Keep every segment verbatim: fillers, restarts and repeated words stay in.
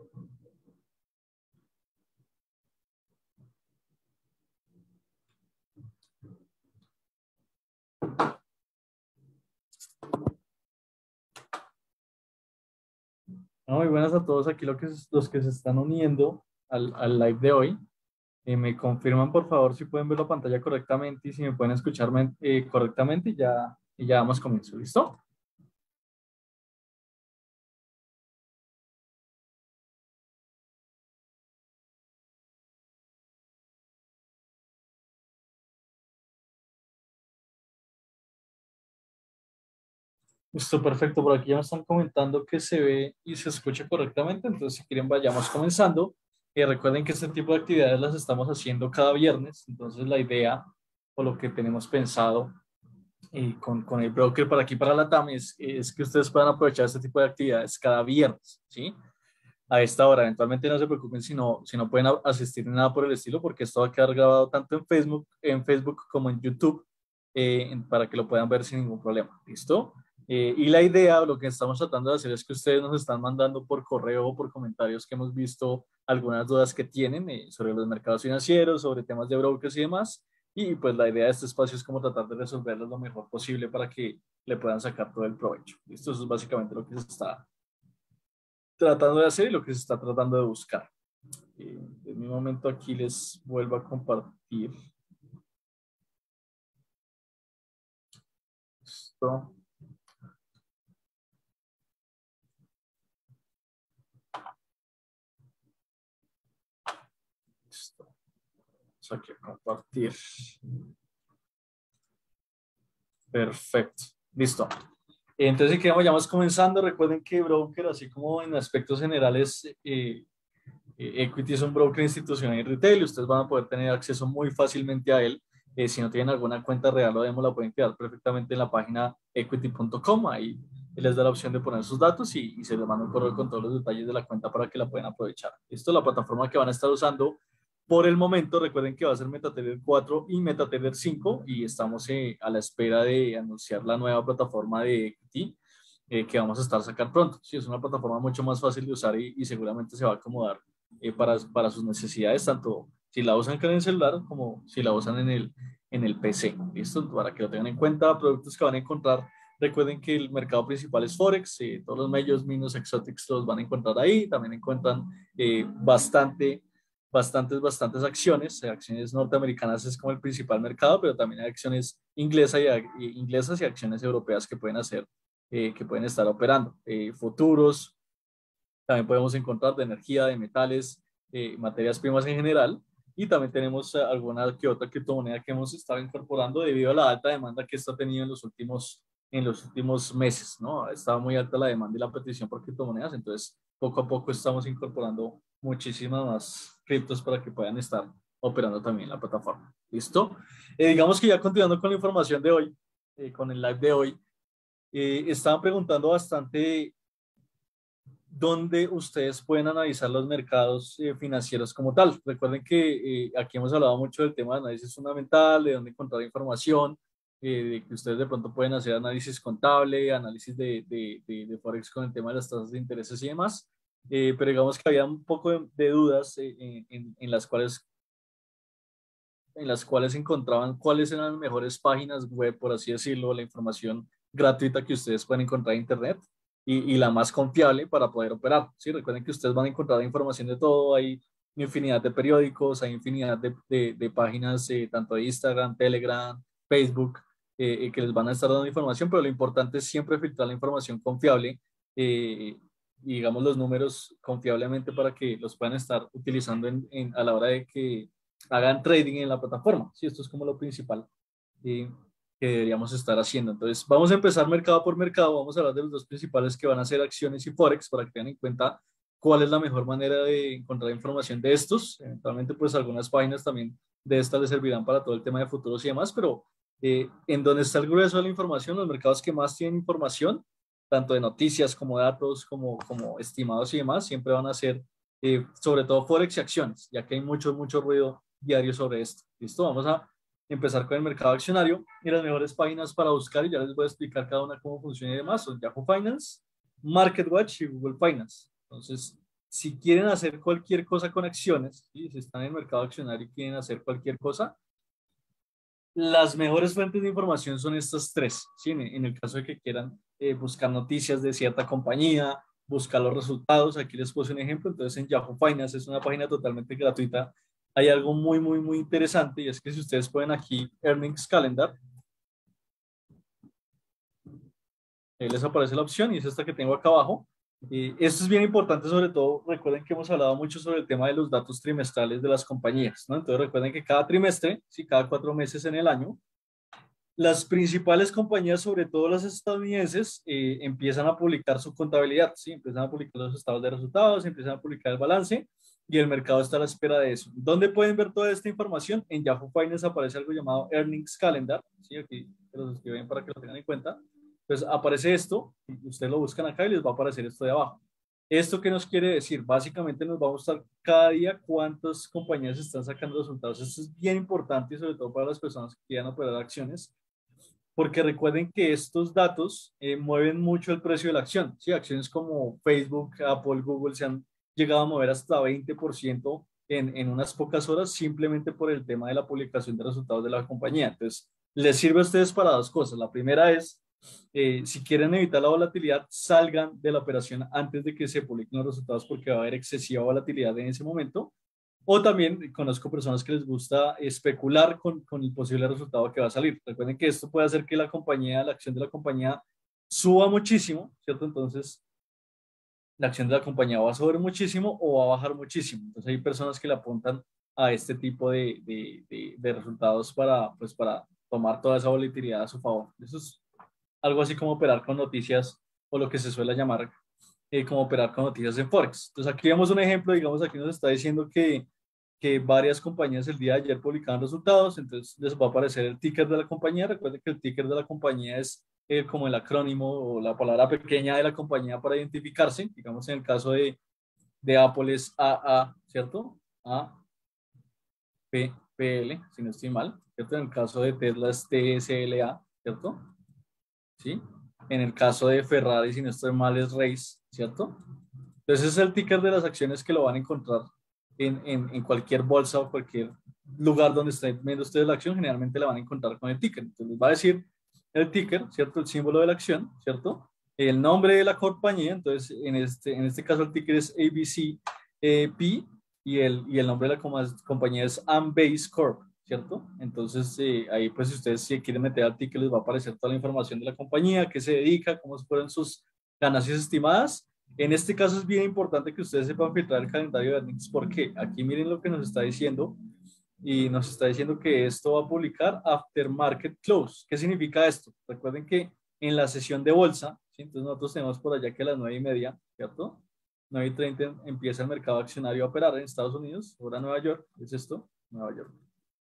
No, muy buenas a todos aquí los que, se- los que se están uniendo al, al live de hoy. Eh, me confirman por favor si pueden ver la pantalla correctamente y si me pueden escucharme eh, correctamente y ya, y ya damos comienzo. ¿Listo? Listo, perfecto. Por aquí ya me están comentando que se ve y se escucha correctamente. Entonces, si quieren, vayamos comenzando. Eh, recuerden que este tipo de actividades las estamos haciendo cada viernes. Entonces, la idea o lo que tenemos pensado y con, con el broker para aquí, para la TAM, es, es que ustedes puedan aprovechar este tipo de actividades cada viernes, ¿sí? A esta hora. Eventualmente no se preocupen si no, si no pueden a- asistir ni nada por el estilo, porque esto va a quedar grabado tanto en Facebook, en Facebook como en YouTube, eh, en- para que lo puedan ver sin ningún problema. ¿Listo? Eh, y la idea, lo que estamos tratando de hacer es que ustedes nos están mandando por correo o por comentarios que hemos visto algunas dudas que tienen eh, sobre los mercados financieros, sobre temas de brokers y demás. Y pues la idea de este espacio es como tratar de resolverlos lo mejor posible para que le puedan sacar todo el provecho. ¿Listo? Eso es básicamente lo que se está tratando de hacer y lo que se está tratando de buscar. Eh, en mi momento aquí les vuelvo a compartir esto. Esto. Vamos aquí a compartir. Perfecto. Listo. Entonces, si queremos, ya vamos comenzando. Recuerden que broker, así como en aspectos generales, eh, eh, Equity es un broker institucional y retail y ustedes van a poder tener acceso muy fácilmente a él. Eh, si no tienen alguna cuenta real o demo, la pueden crear perfectamente en la página equity punto com. Ahí les da la opción de poner sus datos y, y se les manda un correo con todos los detalles de la cuenta para que la puedan aprovechar. Esto es la plataforma que van a estar usando por el momento. Recuerden que va a ser MetaTrader cuatro y MetaTrader cinco y estamos eh, a la espera de anunciar la nueva plataforma de Equity eh, que vamos a estar sacar pronto. Sí, es una plataforma mucho más fácil de usar y, y seguramente se va a acomodar eh, para, para sus necesidades, tanto si la usan en el celular como si la usan en el, en el P C. ¿Listo? Para que lo tengan en cuenta, productos que van a encontrar. Recuerden que el mercado principal es Forex, eh, todos los medios, Minos, Exotics los van a encontrar ahí. También encuentran eh, bastante, bastantes, bastantes acciones. Eh, acciones norteamericanas es como el principal mercado, pero también hay acciones inglesas y, inglesas y acciones europeas que pueden hacer, eh, que pueden estar operando. Eh, futuros, también podemos encontrar de energía, de metales, eh, materias primas en general. Y también tenemos eh, alguna que otra criptomoneda que hemos estado incorporando debido a la alta demanda que está teniendo en los últimos, en los últimos meses, ¿no? Ha estado muy alta la demanda y la petición por criptomonedas, entonces poco a poco estamos incorporando muchísimas más criptos para que puedan estar operando también en la plataforma. ¿Listo? Eh, digamos que ya continuando con la información de hoy, eh, con el live de hoy, eh, estaban preguntando bastante donde ustedes pueden analizar los mercados eh, financieros como tal. Recuerden que eh, aquí hemos hablado mucho del tema de análisis fundamental, de dónde encontrar información, eh, de que ustedes de pronto pueden hacer análisis contable, análisis de, de, de, de Forex con el tema de las tasas de intereses y demás. Eh, pero digamos que había un poco de, de dudas eh, en, en, en, las cuales, en las cuales encontraban cuáles eran las mejores páginas web, por así decirlo, la información gratuita que ustedes pueden encontrar en Internet y, y la más confiable para poder operar. ¿Sí? Recuerden que ustedes van a encontrar información de todo, hay infinidad de periódicos, hay infinidad de, de, de páginas, eh, tanto de Instagram, Telegram, Facebook, eh, eh, que les van a estar dando información, pero lo importante es siempre filtrar la información confiable eh, y digamos los números confiablemente para que los puedan estar utilizando en, en, a la hora de que hagan trading en la plataforma. Sí, esto es como lo principal eh, que deberíamos estar haciendo. Entonces, vamos a empezar mercado por mercado. Vamos a hablar de los dos principales que van a ser acciones y Forex para que tengan en cuenta cuál es la mejor manera de encontrar información de estos. Eventualmente, pues algunas páginas también de estas les servirán para todo el tema de futuros y demás, pero eh, en donde está el grueso de la información, los mercados que más tienen información, tanto de noticias como datos, como, como estimados y demás, siempre van a ser eh, sobre todo Forex y acciones, ya que hay mucho, mucho ruido diario sobre esto. ¿Listo? Vamos a empezar con el mercado accionario y las mejores páginas para buscar, y ya les voy a explicar cada una cómo funciona y demás. Son Yahoo Finance, MarketWatch y Google Finance. Entonces, si quieren hacer cualquier cosa con acciones, ¿sí? Si están en el mercado accionario y quieren hacer cualquier cosa, las mejores fuentes de información son estas tres, ¿sí? En, en el caso de que quieran eh, buscar noticias de cierta compañía, buscar los resultados, aquí les puse un ejemplo, entonces en Yahoo Finance es una página totalmente gratuita. Hay algo muy, muy, muy interesante y es que si ustedes ponen aquí Earnings Calendar, ahí les aparece la opción y es esta que tengo acá abajo. Eh, esto es bien importante, sobre todo, recuerden que hemos hablado mucho sobre el tema de los datos trimestrales de las compañías, ¿no? Entonces recuerden que cada trimestre, sí, cada cuatro meses en el año, las principales compañías, sobre todo las estadounidenses, eh, empiezan a publicar su contabilidad, ¿sí? Empiezan a publicar los estados de resultados, empiezan a publicar el balance y el mercado está a la espera de eso. ¿Dónde pueden ver toda esta información? En Yahoo Finance aparece algo llamado Earnings Calendar, ¿sí? Aquí se los escriben para que lo tengan en cuenta. Entonces aparece esto, ustedes lo buscan acá y les va a aparecer esto de abajo. ¿Esto qué nos quiere decir? Básicamente nos va a mostrar cada día cuántas compañías están sacando resultados. Esto es bien importante y sobre todo para las personas que quieran operar acciones, porque recuerden que estos datos eh, mueven mucho el precio de la acción. ¿Sí? Acciones como Facebook, Apple, Google se han llegado a mover hasta veinte por ciento en, en unas pocas horas simplemente por el tema de la publicación de resultados de la compañía. Entonces, les sirve a ustedes para dos cosas. La primera es, eh, si quieren evitar la volatilidad, salgan de la operación antes de que se publiquen los resultados porque va a haber excesiva volatilidad en ese momento. O también conozco personas que les gusta especular con, con el posible resultado que va a salir. Recuerden que esto puede hacer que la compañía, la acción de la compañía suba muchísimo, ¿cierto? Entonces, la acción de la compañía va a subir muchísimo o va a bajar muchísimo. Entonces, hay personas que le apuntan a este tipo de, de, de, de resultados para, pues, para tomar toda esa volatilidad a su favor. Eso es algo así como operar con noticias o lo que se suele llamar eh, como operar con noticias en Forex. Entonces, aquí vemos un ejemplo, digamos, aquí nos está diciendo que que varias compañías el día de ayer publicaban resultados, entonces les va a aparecer el ticker de la compañía. Recuerden que el ticker de la compañía es eh, como el acrónimo o la palabra pequeña de la compañía para identificarse. Digamos, en el caso de, de Apple es A A, ¿cierto? A, P, P, L, si no estoy mal, ¿cierto? En el caso de Tesla es T S L A, ¿cierto? ¿Sí? En el caso de Ferrari, si no estoy mal, es Race, ¿cierto? Entonces es el ticker de las acciones que lo van a encontrar en, en, en cualquier bolsa o cualquier lugar donde estén viendo ustedes la acción, generalmente la van a encontrar con el ticker. Entonces les va a decir el ticker, ¿cierto? El símbolo de la acción, ¿cierto? El nombre de la compañía, entonces en este, en este caso el ticker es A B C eh, P y el, y el nombre de la compañía es Ambase Corp, ¿cierto? Entonces eh, ahí pues si ustedes si quieren meter al ticker les va a aparecer toda la información de la compañía, qué se dedica, cómo fueron sus ganancias estimadas. En este caso es bien importante que ustedes sepan filtrar el calendario de earnings porque aquí miren lo que nos está diciendo y nos está diciendo que esto va a publicar after market close. ¿Qué significa esto? Recuerden que en la sesión de bolsa, ¿sí? Entonces nosotros tenemos por allá que a las nueve y media, ¿cierto? nueve y treinta empieza el mercado accionario a operar en Estados Unidos, hora Nueva York, ¿es esto? Nueva York.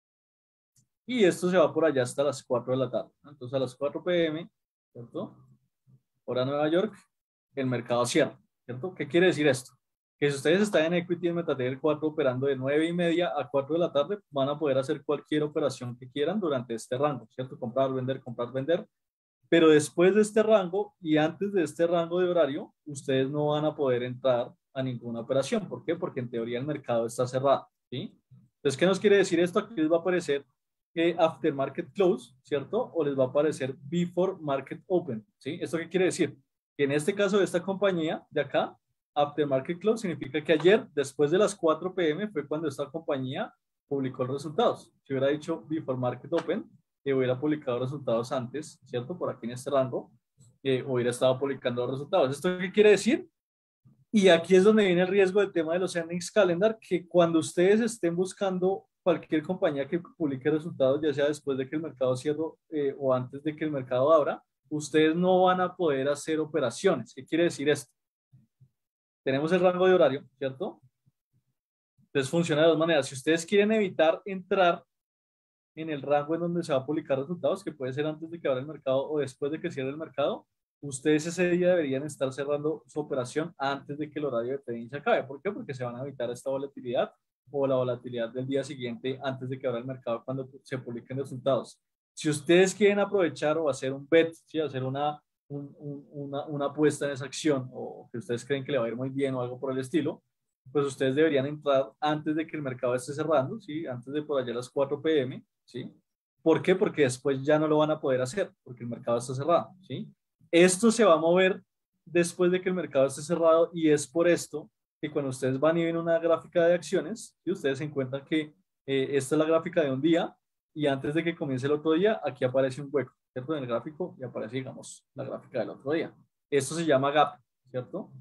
Y esto se va por allá hasta las cuatro de la tarde, ¿no? Entonces a las cuatro p m, ¿cierto? Hora Nueva York, el mercado cierra, ¿cierto? ¿Qué quiere decir esto? Que si ustedes están en Equity en MetaTrader cuatro operando de nueve y media a cuatro de la tarde, van a poder hacer cualquier operación que quieran durante este rango, ¿cierto? Comprar, vender, comprar, vender. Pero después de este rango y antes de este rango de horario, ustedes no van a poder entrar a ninguna operación. ¿Por qué? Porque en teoría el mercado está cerrado, ¿sí? Entonces, ¿qué nos quiere decir esto? Aquí les va a aparecer eh, After Market Close, ¿cierto? O les va a aparecer Before Market Open, ¿sí? ¿Esto qué quiere decir? Que en este caso de esta compañía de acá, After Market Close significa que ayer, después de las cuatro p m, fue cuando esta compañía publicó los resultados. Si hubiera dicho Before Market Open, que hubiera publicado resultados antes, ¿cierto? Por aquí en este rango, eh, hubiera estado publicando los resultados. ¿Esto qué quiere decir? Y aquí es donde viene el riesgo del tema de los earnings calendar, que cuando ustedes estén buscando cualquier compañía que publique resultados, ya sea después de que el mercado cierre eh, o antes de que el mercado abra, ustedes no van a poder hacer operaciones. ¿Qué quiere decir esto? Tenemos el rango de horario, ¿cierto? Entonces funciona de dos maneras. Si ustedes quieren evitar entrar en el rango en donde se va a publicar resultados, que puede ser antes de que abra el mercado o después de que cierre el mercado, ustedes ese día deberían estar cerrando su operación antes de que el horario de trading se acabe. ¿Por qué? Porque se van a evitar esta volatilidad o la volatilidad del día siguiente antes de que abra el mercado cuando se publiquen resultados. Si ustedes quieren aprovechar o hacer un bet, ¿sí? Hacer una, un, un, una, una apuesta en esa acción o que ustedes creen que le va a ir muy bien o algo por el estilo, pues ustedes deberían entrar antes de que el mercado esté cerrando, ¿sí? Antes de por allá las cuatro p m, ¿sí? ¿Por qué? Porque después ya no lo van a poder hacer, porque el mercado está cerrado, ¿sí? Esto se va a mover después de que el mercado esté cerrado y es por esto que cuando ustedes van y ven una gráfica de acciones, ¿sí? Ustedes se encuentran que eh, esta es la gráfica de un día y antes de que comience el otro día, aquí aparece un hueco, ¿cierto? En el gráfico y aparece, digamos, la gráfica del otro día. Esto se llama gap, ¿cierto?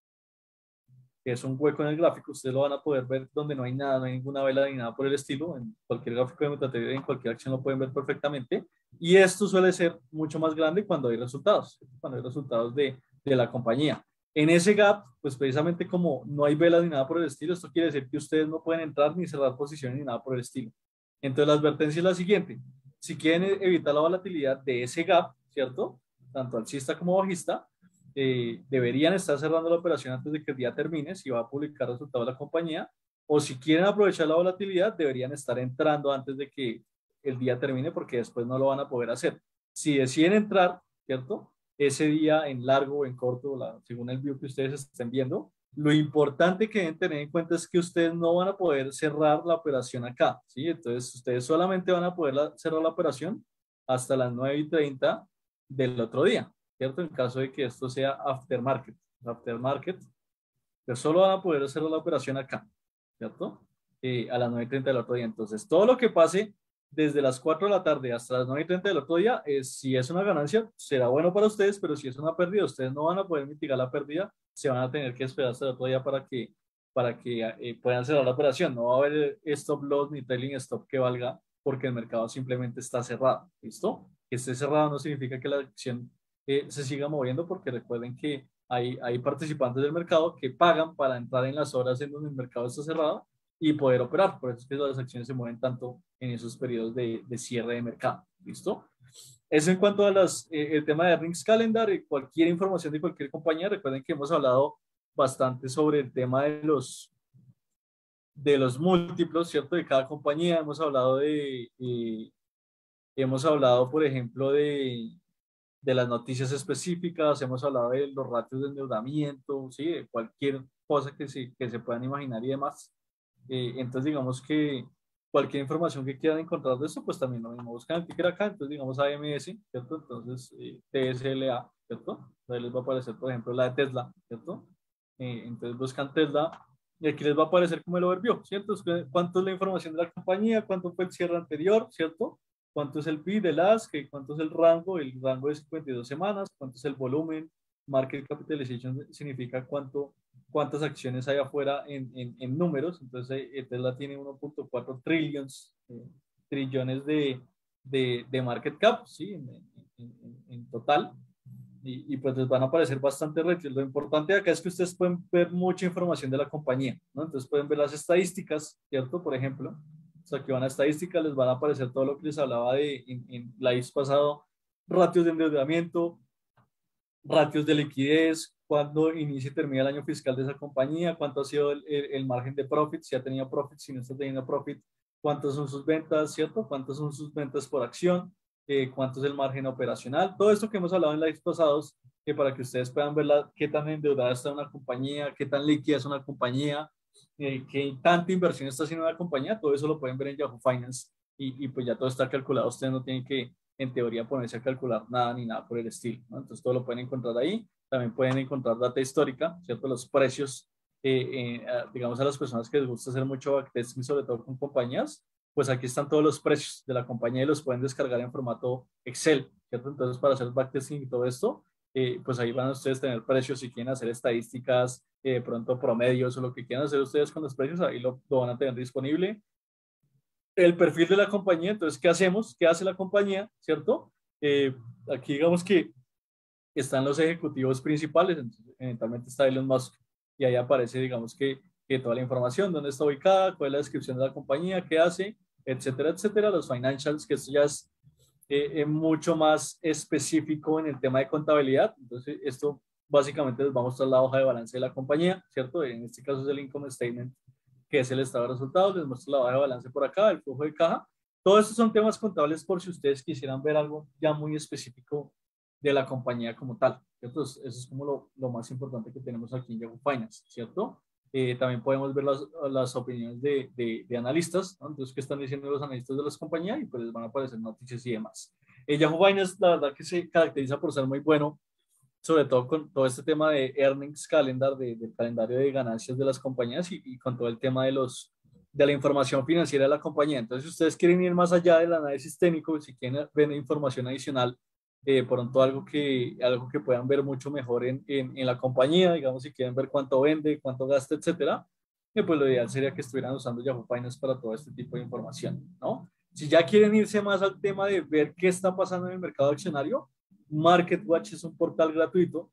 Que es un hueco en el gráfico, ustedes lo van a poder ver donde no hay nada, no hay ninguna vela ni nada por el estilo, en cualquier gráfico de MetaTrader, en cualquier acción lo pueden ver perfectamente, y esto suele ser mucho más grande cuando hay resultados, cuando hay resultados de, de la compañía. En ese gap, pues precisamente como no hay velas ni nada por el estilo, esto quiere decir que ustedes no pueden entrar ni cerrar posiciones ni nada por el estilo. Entonces la advertencia es la siguiente, si quieren evitar la volatilidad de ese gap, ¿cierto? Tanto alcista como bajista, eh, deberían estar cerrando la operación antes de que el día termine, si va a publicar resultados de la compañía, o si quieren aprovechar la volatilidad, deberían estar entrando antes de que el día termine, porque después no lo van a poder hacer. Si deciden entrar, ¿cierto? Ese día en largo o en corto, la, según el view que ustedes estén viendo, lo importante que deben tener en cuenta es que ustedes no van a poder cerrar la operación acá, ¿sí? Entonces, ustedes solamente van a poder la, cerrar la operación hasta las nueve y treinta del otro día. ¿Cierto? En caso de que esto sea aftermarket. Aftermarket, pues solo van a poder hacer la operación acá, ¿cierto? Eh, a las nueve y treinta del otro día. Entonces, todo lo que pase desde las cuatro de la tarde hasta las nueve y treinta del otro día, es, si es una ganancia, será bueno para ustedes, pero si es una pérdida, ustedes no van a poder mitigar la pérdida, se van a tener que esperar hasta el otro día para que, para que eh, puedan cerrar la operación. No va a haber stop loss ni trailing stop que valga porque el mercado simplemente está cerrado, ¿listo? Que esté cerrado no significa que la acción eh, se siga moviendo, porque recuerden que hay, hay participantes del mercado que pagan para entrar en las horas en donde el mercado está cerrado y poder operar. Por eso es que las acciones se mueven tanto en esos periodos de, de cierre de mercado. ¿Listo? Eso en cuanto a las, eh, el tema de Earnings Calendar y cualquier información de cualquier compañía. Recuerden que hemos hablado bastante sobre el tema de los, de los múltiplos, ¿cierto? De cada compañía. Hemos hablado de, eh, hemos hablado, por ejemplo, de, de las noticias específicas, hemos hablado de los ratios de endeudamiento, ¿sí? De cualquier cosa que se, que se puedan imaginar y demás. Eh, entonces, digamos que cualquier información que quieran encontrar de esto, pues también lo mismo. Buscan el ticker acá, entonces digamos A M S, ¿cierto? Entonces, eh, T S L A, ¿cierto? Ahí les va a aparecer, por ejemplo, la de Tesla, ¿cierto? Eh, entonces buscan Tesla y aquí les va a aparecer como el overview, ¿cierto? Cuánto es la información de la compañía, cuánto fue el cierre anterior, ¿cierto? Cuánto es el P I del A S, que cuánto es el rango, el rango de cincuenta y dos semanas, cuánto es el volumen, market capitalization significa cuánto, cuántas acciones hay afuera en, en, en números. Entonces eh, Tesla tiene uno punto cuatro trillones, eh, trillones de, de, de, market cap, ¿sí? En, en, en, en total. Y, y, pues les van a aparecer bastante retiros. Lo importante acá es que ustedes pueden ver mucha información de la compañía, ¿no? Entonces pueden ver las estadísticas, ¿cierto? Por ejemplo, o sea, que van a estadísticas, les van a aparecer todo lo que les hablaba de en, en la vez pasado, ratios de endeudamiento, ratios de liquidez, cuándo inicia y termina el año fiscal de esa compañía, cuánto ha sido el, el, el margen de profit, si ha tenido profit, si no está teniendo profit, cuántas son sus ventas, ¿cierto? Cuántas son sus ventas por acción, eh, cuánto es el margen operacional, todo esto que hemos hablado en lives pasados, que para que ustedes puedan ver la, qué tan endeudada está una compañía, qué tan líquida es una compañía, eh, qué tanta inversión está haciendo una compañía, todo eso lo pueden ver en Yahoo Finance y, y pues ya todo está calculado, ustedes no tienen que en teoría ponerse a calcular nada ni nada por el estilo, ¿no? Entonces todo lo pueden encontrar ahí. También pueden encontrar data histórica, ¿cierto? Los precios, eh, eh, digamos a las personas que les gusta hacer mucho backtesting, sobre todo con compañías, pues aquí están todos los precios de la compañía y los pueden descargar en formato Excel, ¿cierto? Entonces para hacer backtesting y todo esto, eh, pues ahí van a ustedes tener precios. Si quieren hacer estadísticas, eh, pronto promedios o lo que quieran hacer ustedes con los precios, ahí lo, lo van a tener disponible. El perfil de la compañía, entonces, ¿qué hacemos? ¿Qué hace la compañía? ¿Cierto? Eh, aquí digamos que están los ejecutivos principales, entonces, eventualmente está Elon Musk y ahí aparece, digamos que, que toda la información, dónde está ubicada, cuál es la descripción de la compañía, qué hace, etcétera, etcétera. Los financials, que esto ya es eh, eh, mucho más específico en el tema de contabilidad. Entonces, esto básicamente les va a mostrar la hoja de balance de la compañía, ¿cierto? En este caso es el income statement, que es el estado de resultados. Les muestro la hoja de balance por acá, el flujo de caja. Todos estos son temas contables por si ustedes quisieran ver algo ya muy específico de la compañía como tal, ¿cierto? Eso es como lo, lo más importante que tenemos aquí en Yahoo Finance, ¿cierto? Eh, también podemos ver las, las opiniones de, de, de analistas, ¿no? Entonces, ¿qué están diciendo los analistas de las compañías? Y pues les van a aparecer noticias y demás. Eh, Yahoo Finance, la verdad que se caracteriza por ser muy bueno, sobre todo con todo este tema de earnings calendar, de, del calendario de ganancias de las compañías y, y con todo el tema de, los, de la información financiera de la compañía. Entonces, si ustedes quieren ir más allá del análisis técnico, si quieren ver información adicional, eh, pronto algo que, algo que puedan ver mucho mejor en, en, en la compañía, digamos, si quieren ver cuánto vende, cuánto gasta, etcétera, eh, pues lo ideal sería que estuvieran usando Yahoo Finance para todo este tipo de información, ¿no? Si ya quieren irse más al tema de ver qué está pasando en el mercado accionario, MarketWatch es un portal gratuito.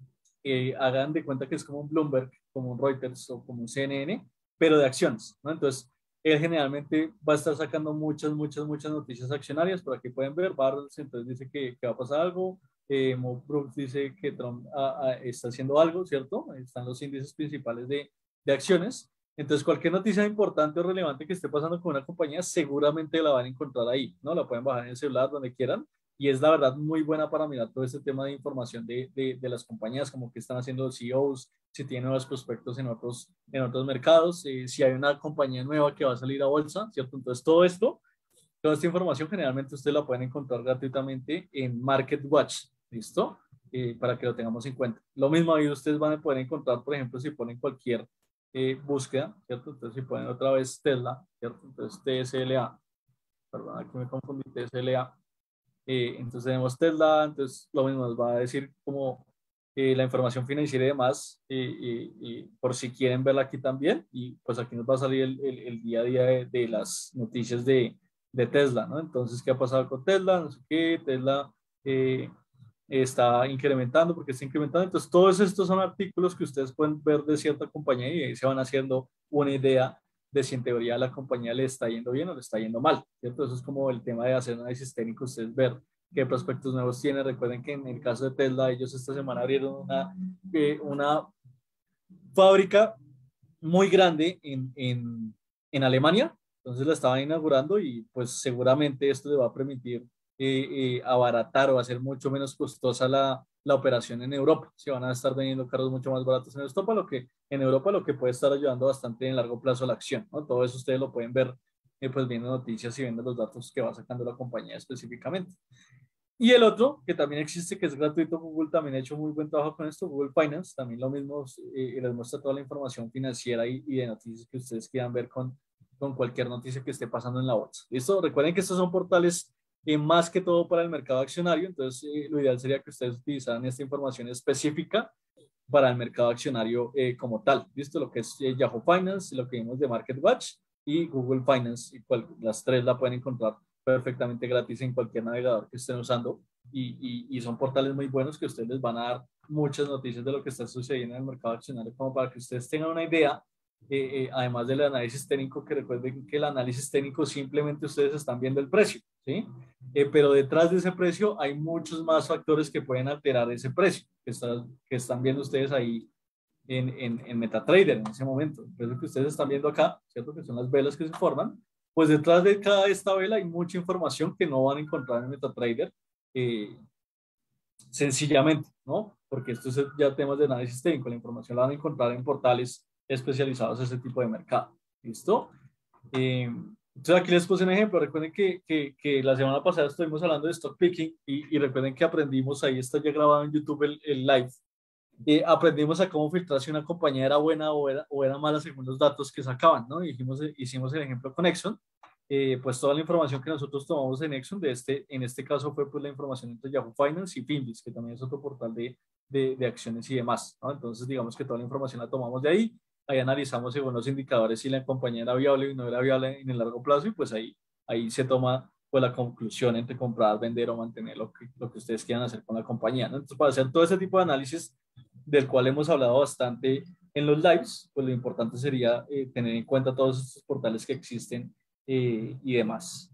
Eh, hagan de cuenta que es como un Bloomberg, como un Reuters o como un C N N, pero de acciones, ¿no? Entonces, él generalmente va a estar sacando muchas, muchas, muchas noticias accionarias. Por aquí pueden ver, Barros entonces dice que, que va a pasar algo, eh, Mo Brooks dice que Trump a, a, está haciendo algo, ¿cierto? Están los índices principales de, de acciones. Entonces, cualquier noticia importante o relevante que esté pasando con una compañía, seguramente la van a encontrar ahí, ¿no? La pueden bajar en el celular, donde quieran, y es la verdad muy buena para mirar todo este tema de información de, de, de las compañías, como que están haciendo los C E Os, si tienen nuevos prospectos en otros, en otros mercados, eh, si hay una compañía nueva que va a salir a bolsa, ¿cierto? Entonces todo esto, toda esta información generalmente ustedes la pueden encontrar gratuitamente en MarketWatch, ¿listo? Eh, para que lo tengamos en cuenta. Lo mismo ahí ustedes van a poder encontrar, por ejemplo, si ponen cualquier eh, búsqueda, ¿cierto? Entonces si ponen otra vez Tesla, ¿cierto? Entonces T S L A, perdón, aquí me confundí, T S L A. Eh, entonces tenemos Tesla, entonces lo mismo nos va a decir como eh, la información financiera y demás, eh, eh, eh, por si quieren verla aquí también, y pues aquí nos va a salir el, el, el día a día de, de las noticias de, de, Tesla, ¿no? Entonces, ¿qué ha pasado con Tesla? No sé qué, Tesla eh, está incrementando, porque está incrementando, entonces todos estos son artículos que ustedes pueden ver de cierta compañía y ahí se van haciendo una idea de si en teoría a la compañía le está yendo bien o le está yendo mal, ¿cierto? Eso es como el tema de hacer análisis técnico, ustedes ver qué prospectos nuevos tiene. Recuerden que en el caso de Tesla, ellos esta semana abrieron una, eh, una fábrica muy grande en, en, en Alemania, entonces la estaban inaugurando y pues seguramente esto le va a permitir eh, eh, abaratar o hacer mucho menos costosa la, la operación en Europa. Se van a estar vendiendo carros mucho más baratos en Europa, lo que en Europa lo que puede estar ayudando bastante en largo plazo a la acción, ¿no? Todo eso ustedes lo pueden ver eh, pues viendo noticias y viendo los datos que va sacando la compañía específicamente. Y el otro, que también existe, que es gratuito, Google también ha hecho muy buen trabajo con esto, Google Finance, también lo mismo, eh, les muestra toda la información financiera y, y, de noticias que ustedes quieran ver con, con cualquier noticia que esté pasando en la bolsa. ¿Listo? Recuerden que estos son portales eh, más que todo para el mercado accionario, entonces eh, lo ideal sería que ustedes utilizaran esta información específica para el mercado accionario eh, como tal. ¿Listo? Lo que es eh, Yahoo Finance, lo que vimos de MarketWatch y Google Finance, y cual, las tres la pueden encontrar perfectamente gratis en cualquier navegador que estén usando y, y, y son portales muy buenos que ustedes les van a dar muchas noticias de lo que está sucediendo en el mercado accionario como para que ustedes tengan una idea, eh, eh, además del análisis técnico, que recuerden que el análisis técnico simplemente ustedes están viendo el precio, ¿sí? Eh, pero detrás de ese precio hay muchos más factores que pueden alterar ese precio que, está, que están viendo ustedes ahí en, en, en MetaTrader en ese momento. Es lo que ustedes están viendo acá, ¿cierto? Que son las velas que se forman. Pues detrás de cada esta vela hay mucha información que no van a encontrar en MetaTrader eh, sencillamente, ¿no? Porque esto es ya temas de análisis técnico, la información la van a encontrar en portales especializados en ese tipo de mercado. ¿Listo? Eh, entonces aquí les puse un ejemplo. Recuerden que, que, que, la semana pasada estuvimos hablando de stock picking y, y recuerden que aprendimos, ahí está ya grabado en YouTube el, el live, eh, aprendimos a cómo filtrar si una compañía era buena o era, o era mala según los datos que sacaban, ¿no? Y dijimos, hicimos el ejemplo con Exxon, eh, pues toda la información que nosotros tomamos en Exxon, de este, en este caso fue pues la información entre Yahoo Finance y Finviz, que también es otro portal de, de, de acciones y demás, ¿no? Entonces digamos que toda la información la tomamos de ahí, ahí analizamos según los indicadores si la compañía era viable y no era viable en el largo plazo y pues ahí, ahí se toma pues la conclusión entre comprar, vender o mantener lo que, lo que ustedes quieran hacer con la compañía, ¿no? Entonces para hacer todo ese tipo de análisis del cual hemos hablado bastante en los lives, pues lo importante sería eh, tener en cuenta todos estos portales que existen eh, y demás.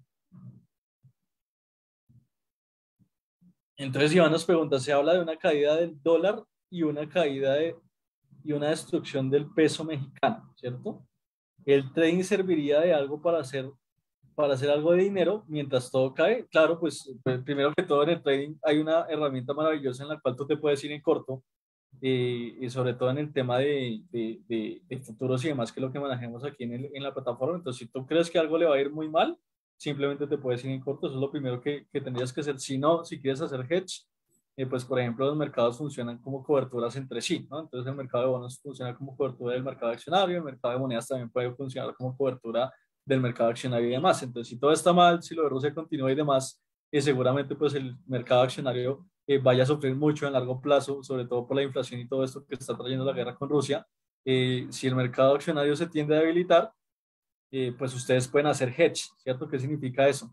Entonces, Iván nos pregunta, se habla de una caída del dólar y una caída de, y una destrucción del peso mexicano, ¿cierto? ¿El trading serviría de algo para hacer, para hacer algo de dinero mientras todo cae? Claro, pues primero que todo en el trading hay una herramienta maravillosa en la cual tú te puedes ir en corto eh, y sobre todo en el tema de, de, de, de futuros y demás, que es lo que manejemos aquí en, el, en la plataforma. Entonces, si tú crees que algo le va a ir muy mal, simplemente te puedes ir en corto. Eso es lo primero que, que tendrías que hacer. Si no, si quieres hacer hedge, eh, pues por ejemplo los mercados funcionan como coberturas entre sí, ¿no? Entonces el mercado de bonos funciona como cobertura del mercado accionario, el mercado de monedas también puede funcionar como cobertura del mercado accionario y demás. Entonces, si todo está mal, si lo de Rusia continúa y demás, eh, seguramente pues el mercado accionario eh, vaya a sufrir mucho en largo plazo, sobre todo por la inflación y todo esto que está trayendo la guerra con Rusia. Eh, si el mercado accionario se tiende a debilitar, eh, pues ustedes pueden hacer hedge, ¿cierto? ¿Qué significa eso?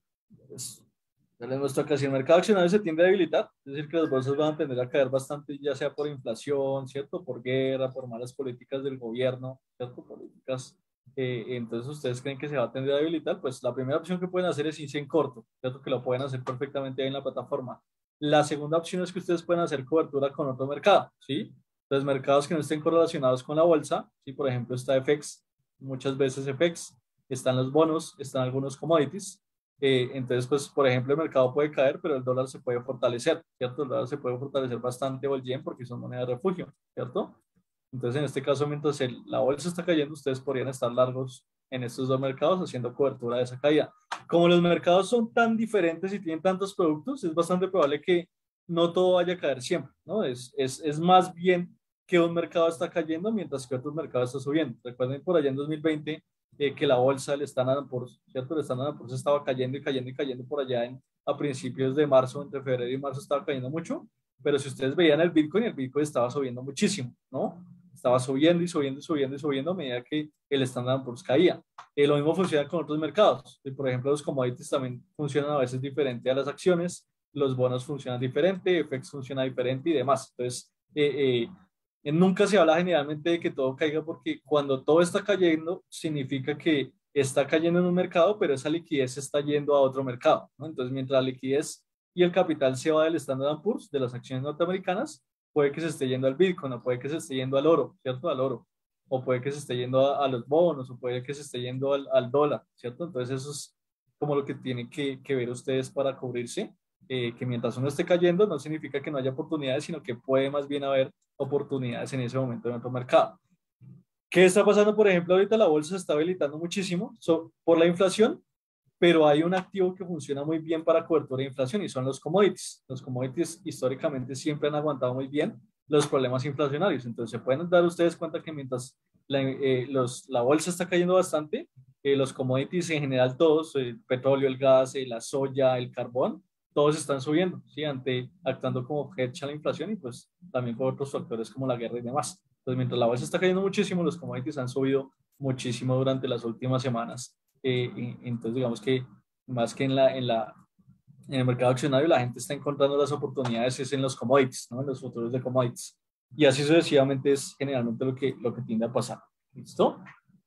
Pues, ya les muestro acá, si el mercado accionario se tiende a debilitar, es decir, que las bolsas van a tender a caer bastante, ya sea por inflación, ¿cierto? Por guerra, por malas políticas del gobierno, ¿cierto? Políticas. Eh, entonces, ¿ustedes creen que se va a tender a debilitar? Pues la primera opción que pueden hacer es irse en corto, ¿cierto? Que lo pueden hacer perfectamente ahí en la plataforma. La segunda opción es que ustedes pueden hacer cobertura con otro mercado, ¿sí? Entonces, mercados que no estén correlacionados con la bolsa, ¿sí? Por ejemplo, está F X, muchas veces F X, están los bonos, están algunos commodities. Eh, entonces, pues, por ejemplo, el mercado puede caer, pero el dólar se puede fortalecer, ¿cierto? El dólar se puede fortalecer bastante o el yen porque son monedas de refugio, ¿cierto? Entonces, en este caso, mientras el, la bolsa está cayendo, ustedes podrían estar largos en estos dos mercados haciendo cobertura de esa caída. Como los mercados son tan diferentes y tienen tantos productos, es bastante probable que no todo vaya a caer siempre, ¿no? Es, es, es más bien que un mercado está cayendo mientras que otro mercado está subiendo. Recuerden por allá en dos mil veinte eh, que la bolsa, el Standard and Poor's, ¿cierto? El Standard and Poor's estaba cayendo y cayendo y cayendo por allá en, a principios de marzo, entre febrero y marzo estaba cayendo mucho, pero si ustedes veían el Bitcoin, el Bitcoin estaba subiendo muchísimo, ¿no? Estaba subiendo y subiendo y subiendo y subiendo a medida que el Standard and Poor's caía. Eh, lo mismo funciona con otros mercados. Eh, por ejemplo, los commodities también funcionan a veces diferente a las acciones, los bonos funcionan diferente, F X funciona diferente y demás. Entonces, eh, eh, eh, nunca se habla generalmente de que todo caiga porque cuando todo está cayendo significa que está cayendo en un mercado, pero esa liquidez está yendo a otro mercado, ¿no? Entonces, mientras la liquidez y el capital se va del Standard and Poor's, de las acciones norteamericanas, puede que se esté yendo al Bitcoin, o puede que se esté yendo al oro, ¿cierto? Al oro. O puede que se esté yendo a, a los bonos, o puede que se esté yendo al, al, dólar, ¿cierto? Entonces, eso es como lo que tienen que, que ver ustedes para cubrirse. Eh, que mientras uno esté cayendo no significa que no haya oportunidades, sino que puede más bien haber oportunidades en ese momento en otro mercado. ¿Qué está pasando? Por ejemplo, ahorita la bolsa se está habilitando muchísimo so, por la inflación, pero hay un activo que funciona muy bien para cobertura de inflación y son los commodities. Los commodities históricamente siempre han aguantado muy bien los problemas inflacionarios. Entonces, se pueden dar ustedes cuenta que mientras la, eh, los, la bolsa está cayendo bastante, eh, los commodities en general, todos, el petróleo, el gas, eh, la soya, el carbón, todos están subiendo, ¿sí? Ante, actuando como hedge a la inflación y pues también por otros factores como la guerra y demás. Entonces, mientras la bolsa está cayendo muchísimo, los commodities han subido muchísimo durante las últimas semanas. Eh, entonces, digamos que más que en, la, en, la, en el mercado accionario, la gente está encontrando las oportunidades es en los commodities, ¿no? En los futuros de commodities. Y así sucesivamente es generalmente lo que, lo que tiende a pasar. ¿Listo?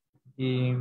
Y,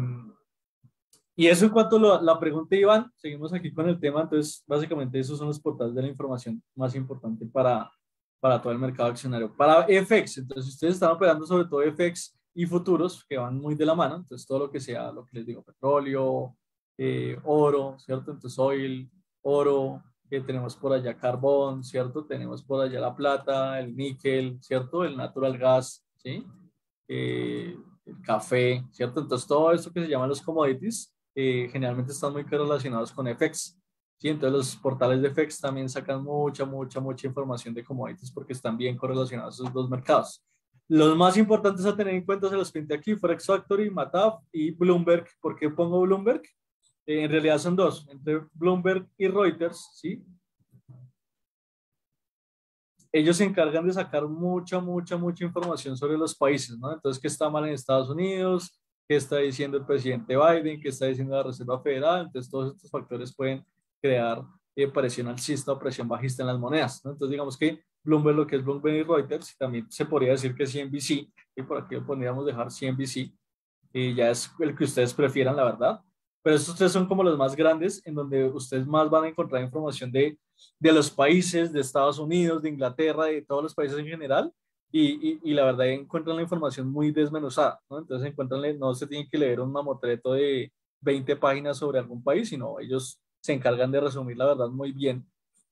y eso en cuanto a la pregunta, Iván, seguimos aquí con el tema. Entonces, básicamente, esos son los portales de la información más importante para, para todo el mercado accionario. Para F X, entonces, ustedes están operando sobre todo F X y futuros, que van muy de la mano. Entonces, todo lo que sea, lo que les digo, petróleo, eh, oro, ¿cierto? Entonces, oil, oro, eh, tenemos por allá carbón, ¿cierto? Tenemos por allá la plata, el níquel, ¿cierto? El natural gas, ¿sí? Eh, el café, ¿cierto? Entonces, todo esto que se llaman los commodities, eh, generalmente están muy relacionados con F X, ¿sí? Entonces, los portales de F X también sacan mucha, mucha, mucha información de commodities porque están bien correlacionados esos dos mercados. Los más importantes a tener en cuenta se los pinté aquí, Forex Factory, Mataf y Bloomberg. ¿Por qué pongo Bloomberg? Eh, en realidad son dos, entre Bloomberg y Reuters, ¿sí? Ellos se encargan de sacar mucha, mucha, mucha información sobre los países, ¿no? Entonces, ¿qué está mal en Estados Unidos? ¿Qué está diciendo el presidente Biden? ¿Qué está diciendo la Reserva Federal? Entonces, todos estos factores pueden crear eh, presión alcista o presión bajista en las monedas, ¿no? Entonces, digamos que Bloomberg, lo que es Bloomberg y Reuters, y también se podría decir que C N B C, y por aquí lo podríamos dejar C N B C, y ya es el que ustedes prefieran, la verdad. Pero estos tres son como los más grandes, en donde ustedes más van a encontrar información de, de los países, de Estados Unidos, de Inglaterra, de todos los países en general, y, y, y la verdad encuentran la información muy desmenuzada, ¿no? Entonces encuentran, no se tienen que leer un mamotreto de veinte páginas sobre algún país, sino ellos se encargan de resumir la verdad muy bien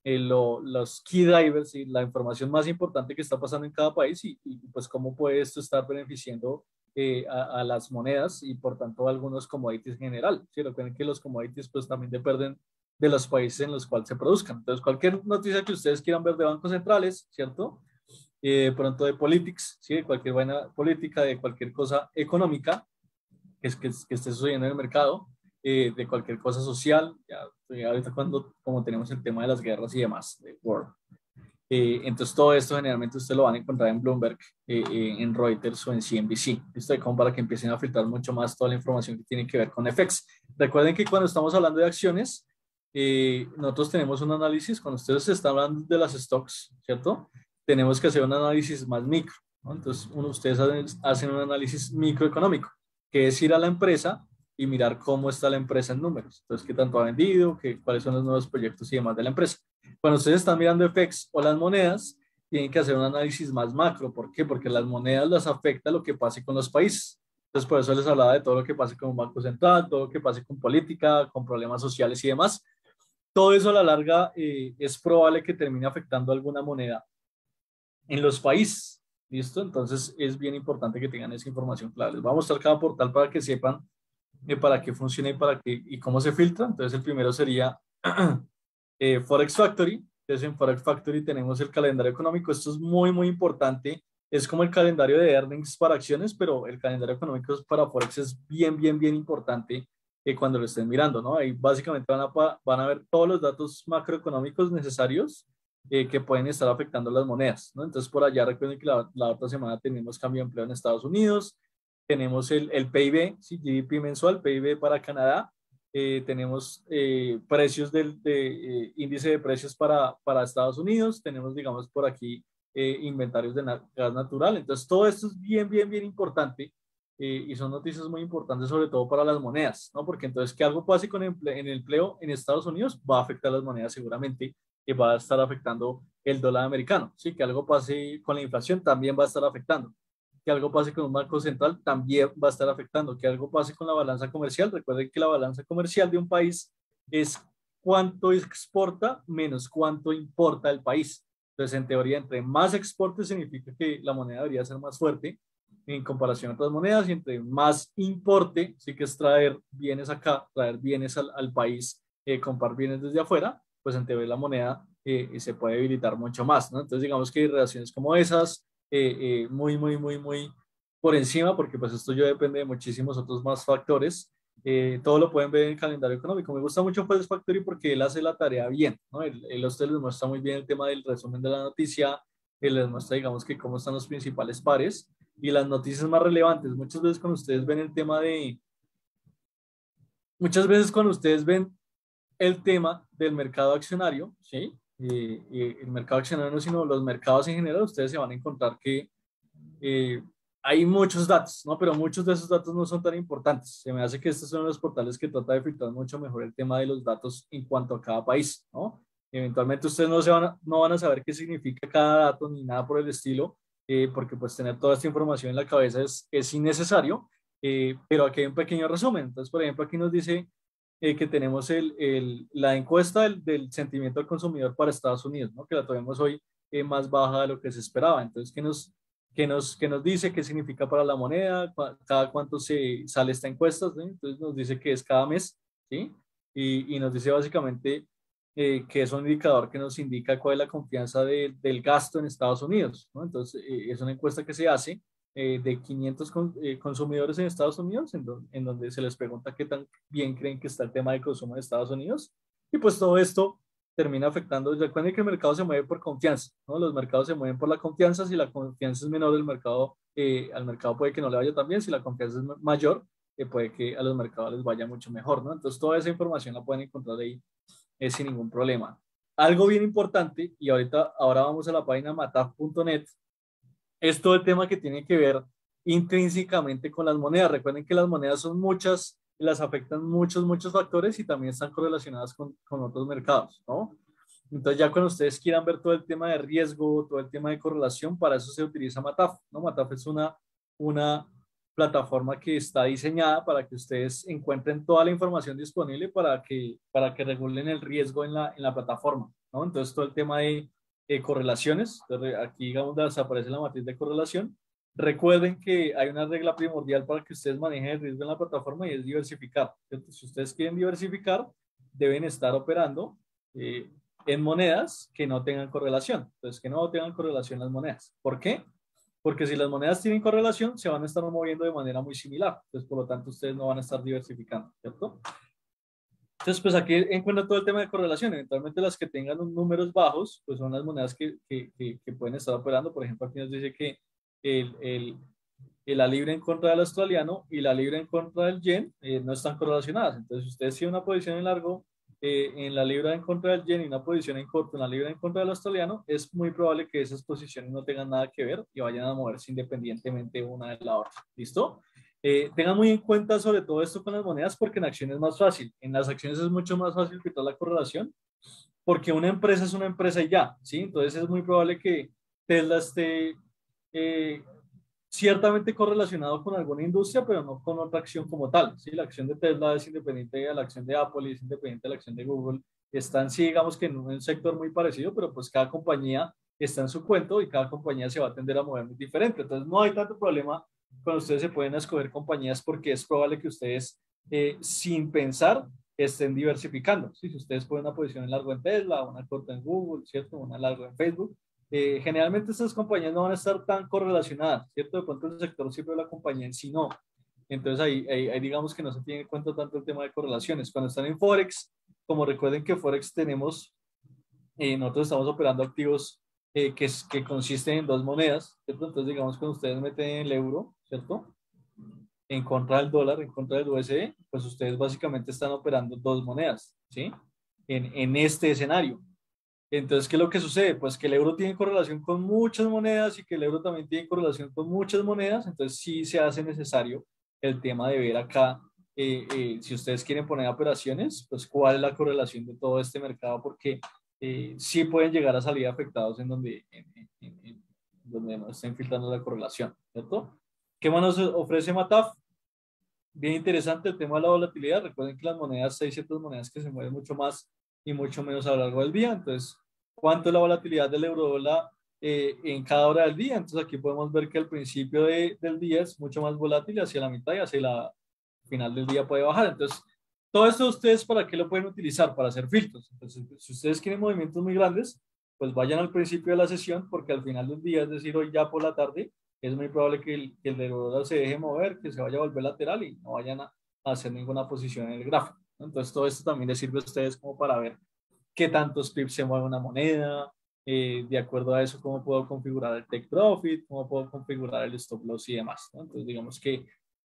eh, lo, los key drivers y la información más importante que está pasando en cada país y, y pues cómo puede esto estar beneficiando eh, a, a, las monedas y por tanto a algunos commodities en general. ¿Sí? Recuerden que los commodities pues también dependen de los países en los cuales se produzcan. Entonces, cualquier noticia que ustedes quieran ver de bancos centrales, ¿cierto? Eh, pronto de politics, ¿sí? De cualquier vaina política, de cualquier cosa económica que, es, que, que esté sucediendo en el mercado, eh, de cualquier cosa social, ya, ya ahorita cuando como tenemos el tema de las guerras y demás, de war. Eh, entonces todo esto generalmente ustedes lo van a encontrar en Bloomberg, eh, eh, en Reuters o en C N B C. Esto es como para que empiecen a filtrar mucho más toda la información que tiene que ver con F X. Recuerden que cuando estamos hablando de acciones, eh, nosotros tenemos un análisis, cuando ustedes están hablando de las stocks, ¿cierto? Tenemos que hacer un análisis más micro, ¿no? Entonces uno, ustedes hacen, hacen un análisis microeconómico, que es ir a la empresa y mirar cómo está la empresa en números. Entonces, qué tanto ha vendido, qué, cuáles son los nuevos proyectos y demás de la empresa. Cuando ustedes están mirando F X o las monedas, tienen que hacer un análisis más macro. ¿Por qué? Porque las monedas las afecta lo que pase con los países. Entonces, por eso les hablaba de todo lo que pase con un banco central, todo lo que pase con política, con problemas sociales y demás. Todo eso a la larga eh, es probable que termine afectando alguna moneda en los países. ¿Listo? Entonces, es bien importante que tengan esa información clara. Les voy a mostrar cada portal para que sepan eh, para qué funciona y, para qué, y cómo se filtra. Entonces, el primero sería eh, Forex Factory. Entonces, en Forex Factory tenemos el calendario económico. Esto es muy, muy importante. Es como el calendario de earnings para acciones, pero el calendario económico para Forex es bien, bien, bien importante eh, cuando lo estén mirando, ¿no? Ahí básicamente van a, van a ver todos los datos macroeconómicos necesarios eh, que pueden estar afectando las monedas, ¿no? Entonces, por allá recuerden que la, la otra semana tenemos cambio de empleo en Estados Unidos, tenemos el, el P I B, ¿sí? G D P mensual, P I B para Canadá, eh, tenemos eh, precios del de, eh, índice de precios para, para Estados Unidos, tenemos, digamos, por aquí eh, inventarios de na gas natural. Entonces, todo esto es bien, bien, bien importante eh, y son noticias muy importantes, sobre todo para las monedas, ¿no? Porque entonces que algo pase con el empleo, en el empleo en Estados Unidos va a afectar las monedas seguramente y va a estar afectando el dólar americano, ¿sí? Que algo pase con la inflación también va a estar afectando. Que algo pase con un banco central también va a estar afectando, que algo pase con la balanza comercial. Recuerden que la balanza comercial de un país es cuánto exporta menos cuánto importa el país. Entonces, en teoría, entre más exporte significa que la moneda debería ser más fuerte en comparación a otras monedas y entre más importe, sí que es traer bienes acá, traer bienes al, al país, eh, comprar bienes desde afuera, pues en teoría la moneda eh, se puede debilitar mucho más, ¿no? Entonces, digamos que hay relaciones como esas, eh, eh, muy, muy, muy, muy por encima, porque pues esto ya depende de muchísimos otros más factores. Eh, todo lo pueden ver en el calendario económico. Me gusta mucho Forex Factory porque él hace la tarea bien, ¿no? Él, él a ustedes les muestra muy bien el tema del resumen de la noticia, él les muestra, digamos, que cómo están los principales pares y las noticias más relevantes. Muchas veces cuando ustedes ven el tema de, muchas veces cuando ustedes ven el tema del mercado accionario, ¿sí? Eh, eh, el mercado accionario no, sino los mercados en general, ustedes se van a encontrar que eh, hay muchos datos, ¿no? Pero muchos de esos datos no son tan importantes. Se me hace que estos son los portales que trata de filtrar mucho mejor el tema de los datos en cuanto a cada país, ¿no? Eventualmente ustedes no, se van a, no van a saber qué significa cada dato ni nada por el estilo, eh, porque pues tener toda esta información en la cabeza es, es innecesario, eh, pero aquí hay un pequeño resumen. Entonces, por ejemplo, aquí nos dice eh, que tenemos el, el, la encuesta del, del, sentimiento del consumidor para Estados Unidos, ¿no? Que la tenemos hoy eh, más baja de lo que se esperaba. Entonces, ¿qué nos, qué nos, qué nos dice? ¿Qué significa para la moneda? ¿Cada cuánto se sale esta encuesta? ¿Sí? Entonces, nos dice que es cada mes, ¿sí? Y, y nos dice básicamente eh, que es un indicador que nos indica cuál es la confianza de, del gasto en Estados Unidos, ¿no? Entonces, eh, es una encuesta que se hace eh, de quinientos con, eh, consumidores en Estados Unidos, en, do, en donde se les pregunta qué tan bien creen que está el tema de consumo en Estados Unidos. Y pues todo esto termina afectando. Recuerden que el mercado se mueve por confianza, ¿no? Los mercados se mueven por la confianza. Si la confianza es menor del mercado, eh, al mercado puede que no le vaya tan bien. Si la confianza es mayor, eh, puede que a los mercados les vaya mucho mejor, ¿no? Entonces, toda esa información la pueden encontrar ahí eh, sin ningún problema. Algo bien importante, y ahorita, ahora vamos a la página mataf punto net, es todo el tema que tiene que ver intrínsecamente con las monedas. Recuerden que las monedas son muchas, las afectan muchos, muchos factores y también están correlacionadas con, con otros mercados, ¿no? Entonces ya cuando ustedes quieran ver todo el tema de riesgo, todo el tema de correlación, para eso se utiliza mataf, ¿no? mataf es una, una plataforma que está diseñada para que ustedes encuentren toda la información disponible para que, para que regulen el riesgo en la, en la plataforma, ¿no? Entonces todo el tema de eh, correlaciones, entonces, aquí digamos desaparece la matriz de correlación. Recuerden que hay una regla primordial para que ustedes manejen el riesgo en la plataforma y es diversificar, ¿cierto? Si ustedes quieren diversificar, deben estar operando eh, en monedas que no tengan correlación. Entonces, que no tengan correlación las monedas. ¿Por qué? Porque si las monedas tienen correlación, se van a estar moviendo de manera muy similar. Entonces, por lo tanto, ustedes no van a estar diversificando, ¿cierto? Entonces, pues aquí encuentran todo el tema de correlación. Eventualmente las que tengan unos números bajos, pues son las monedas que, que, que, que pueden estar operando. Por ejemplo, aquí nos dice que el, el, el, la libra en contra del australiano y la libra en contra del yen eh, no están correlacionadas. Entonces, si ustedes tienen una posición en largo eh, en la libra en contra del yen y una posición en corto en la libra en contra del australiano, es muy probable que esas posiciones no tengan nada que ver y vayan a moverse independientemente una de la otra. ¿Listo? Eh, tengan muy en cuenta sobre todo esto con las monedas porque en acciones es más fácil. En las acciones es mucho más fácil quitar la correlación porque una empresa es una empresa y ya, ¿sí? Entonces es muy probable que Tesla esté eh, ciertamente correlacionado con alguna industria, pero no con otra acción como tal, ¿sí? La acción de Tesla es independiente de la acción de Apple y es independiente de la acción de Google. Están, sí, digamos que en un sector muy parecido, pero pues cada compañía está en su cuento y cada compañía se va a tender a mover muy diferente. Entonces no hay tanto problema cuando ustedes se pueden escoger compañías porque es probable que ustedes eh, sin pensar estén diversificando. ¿Sí? Si ustedes ponen una posición en largo en Tesla, una corta en Google, ¿cierto? Una largo en Facebook, eh, generalmente estas compañías no van a estar tan correlacionadas, ¿cierto? De pronto el sector sirve de la compañía en sí no. Entonces ahí, ahí, ahí digamos que no se tiene en cuenta tanto el tema de correlaciones. Cuando están en Forex, como recuerden que Forex tenemos, eh, nosotros estamos operando activos eh, que, es, que consisten en dos monedas, ¿cierto? Entonces digamos que ustedes meten el euro, ¿cierto? En contra del dólar, en contra del U S D, pues ustedes básicamente están operando dos monedas, ¿sí? En, en este escenario. Entonces, ¿qué es lo que sucede? Pues que el euro tiene correlación con muchas monedas y que el euro también tiene correlación con muchas monedas, entonces sí se hace necesario el tema de ver acá, eh, eh, si ustedes quieren poner operaciones, pues cuál es la correlación de todo este mercado, porque eh, sí pueden llegar a salir afectados en donde, en, en, en, donde no estén filtrando la correlación, ¿cierto? ¿Qué más nos ofrece Mataf? Bien interesante el tema de la volatilidad. Recuerden que las monedas, hay ciertas monedas que se mueven mucho más y mucho menos a lo largo del día. Entonces, ¿cuánto es la volatilidad del euro dólar eh, en cada hora del día? Entonces, aquí podemos ver que al principio de, del día es mucho más volátil, hacia la mitad y hacia la final del día puede bajar. Entonces, todo esto ustedes, ¿para qué lo pueden utilizar? Para hacer filtros. Entonces, si ustedes quieren movimientos muy grandes, pues vayan al principio de la sesión, porque al final del día, es decir, hoy ya por la tarde, es muy probable que el, que el euro se deje mover, que se vaya a volver lateral y no vayan a, a hacer ninguna posición en el gráfico, ¿no? Entonces, todo esto también les sirve a ustedes como para ver qué tantos pips se mueve una moneda, eh, de acuerdo a eso, cómo puedo configurar el take profit, cómo puedo configurar el stop loss y demás, ¿no? Entonces, digamos que,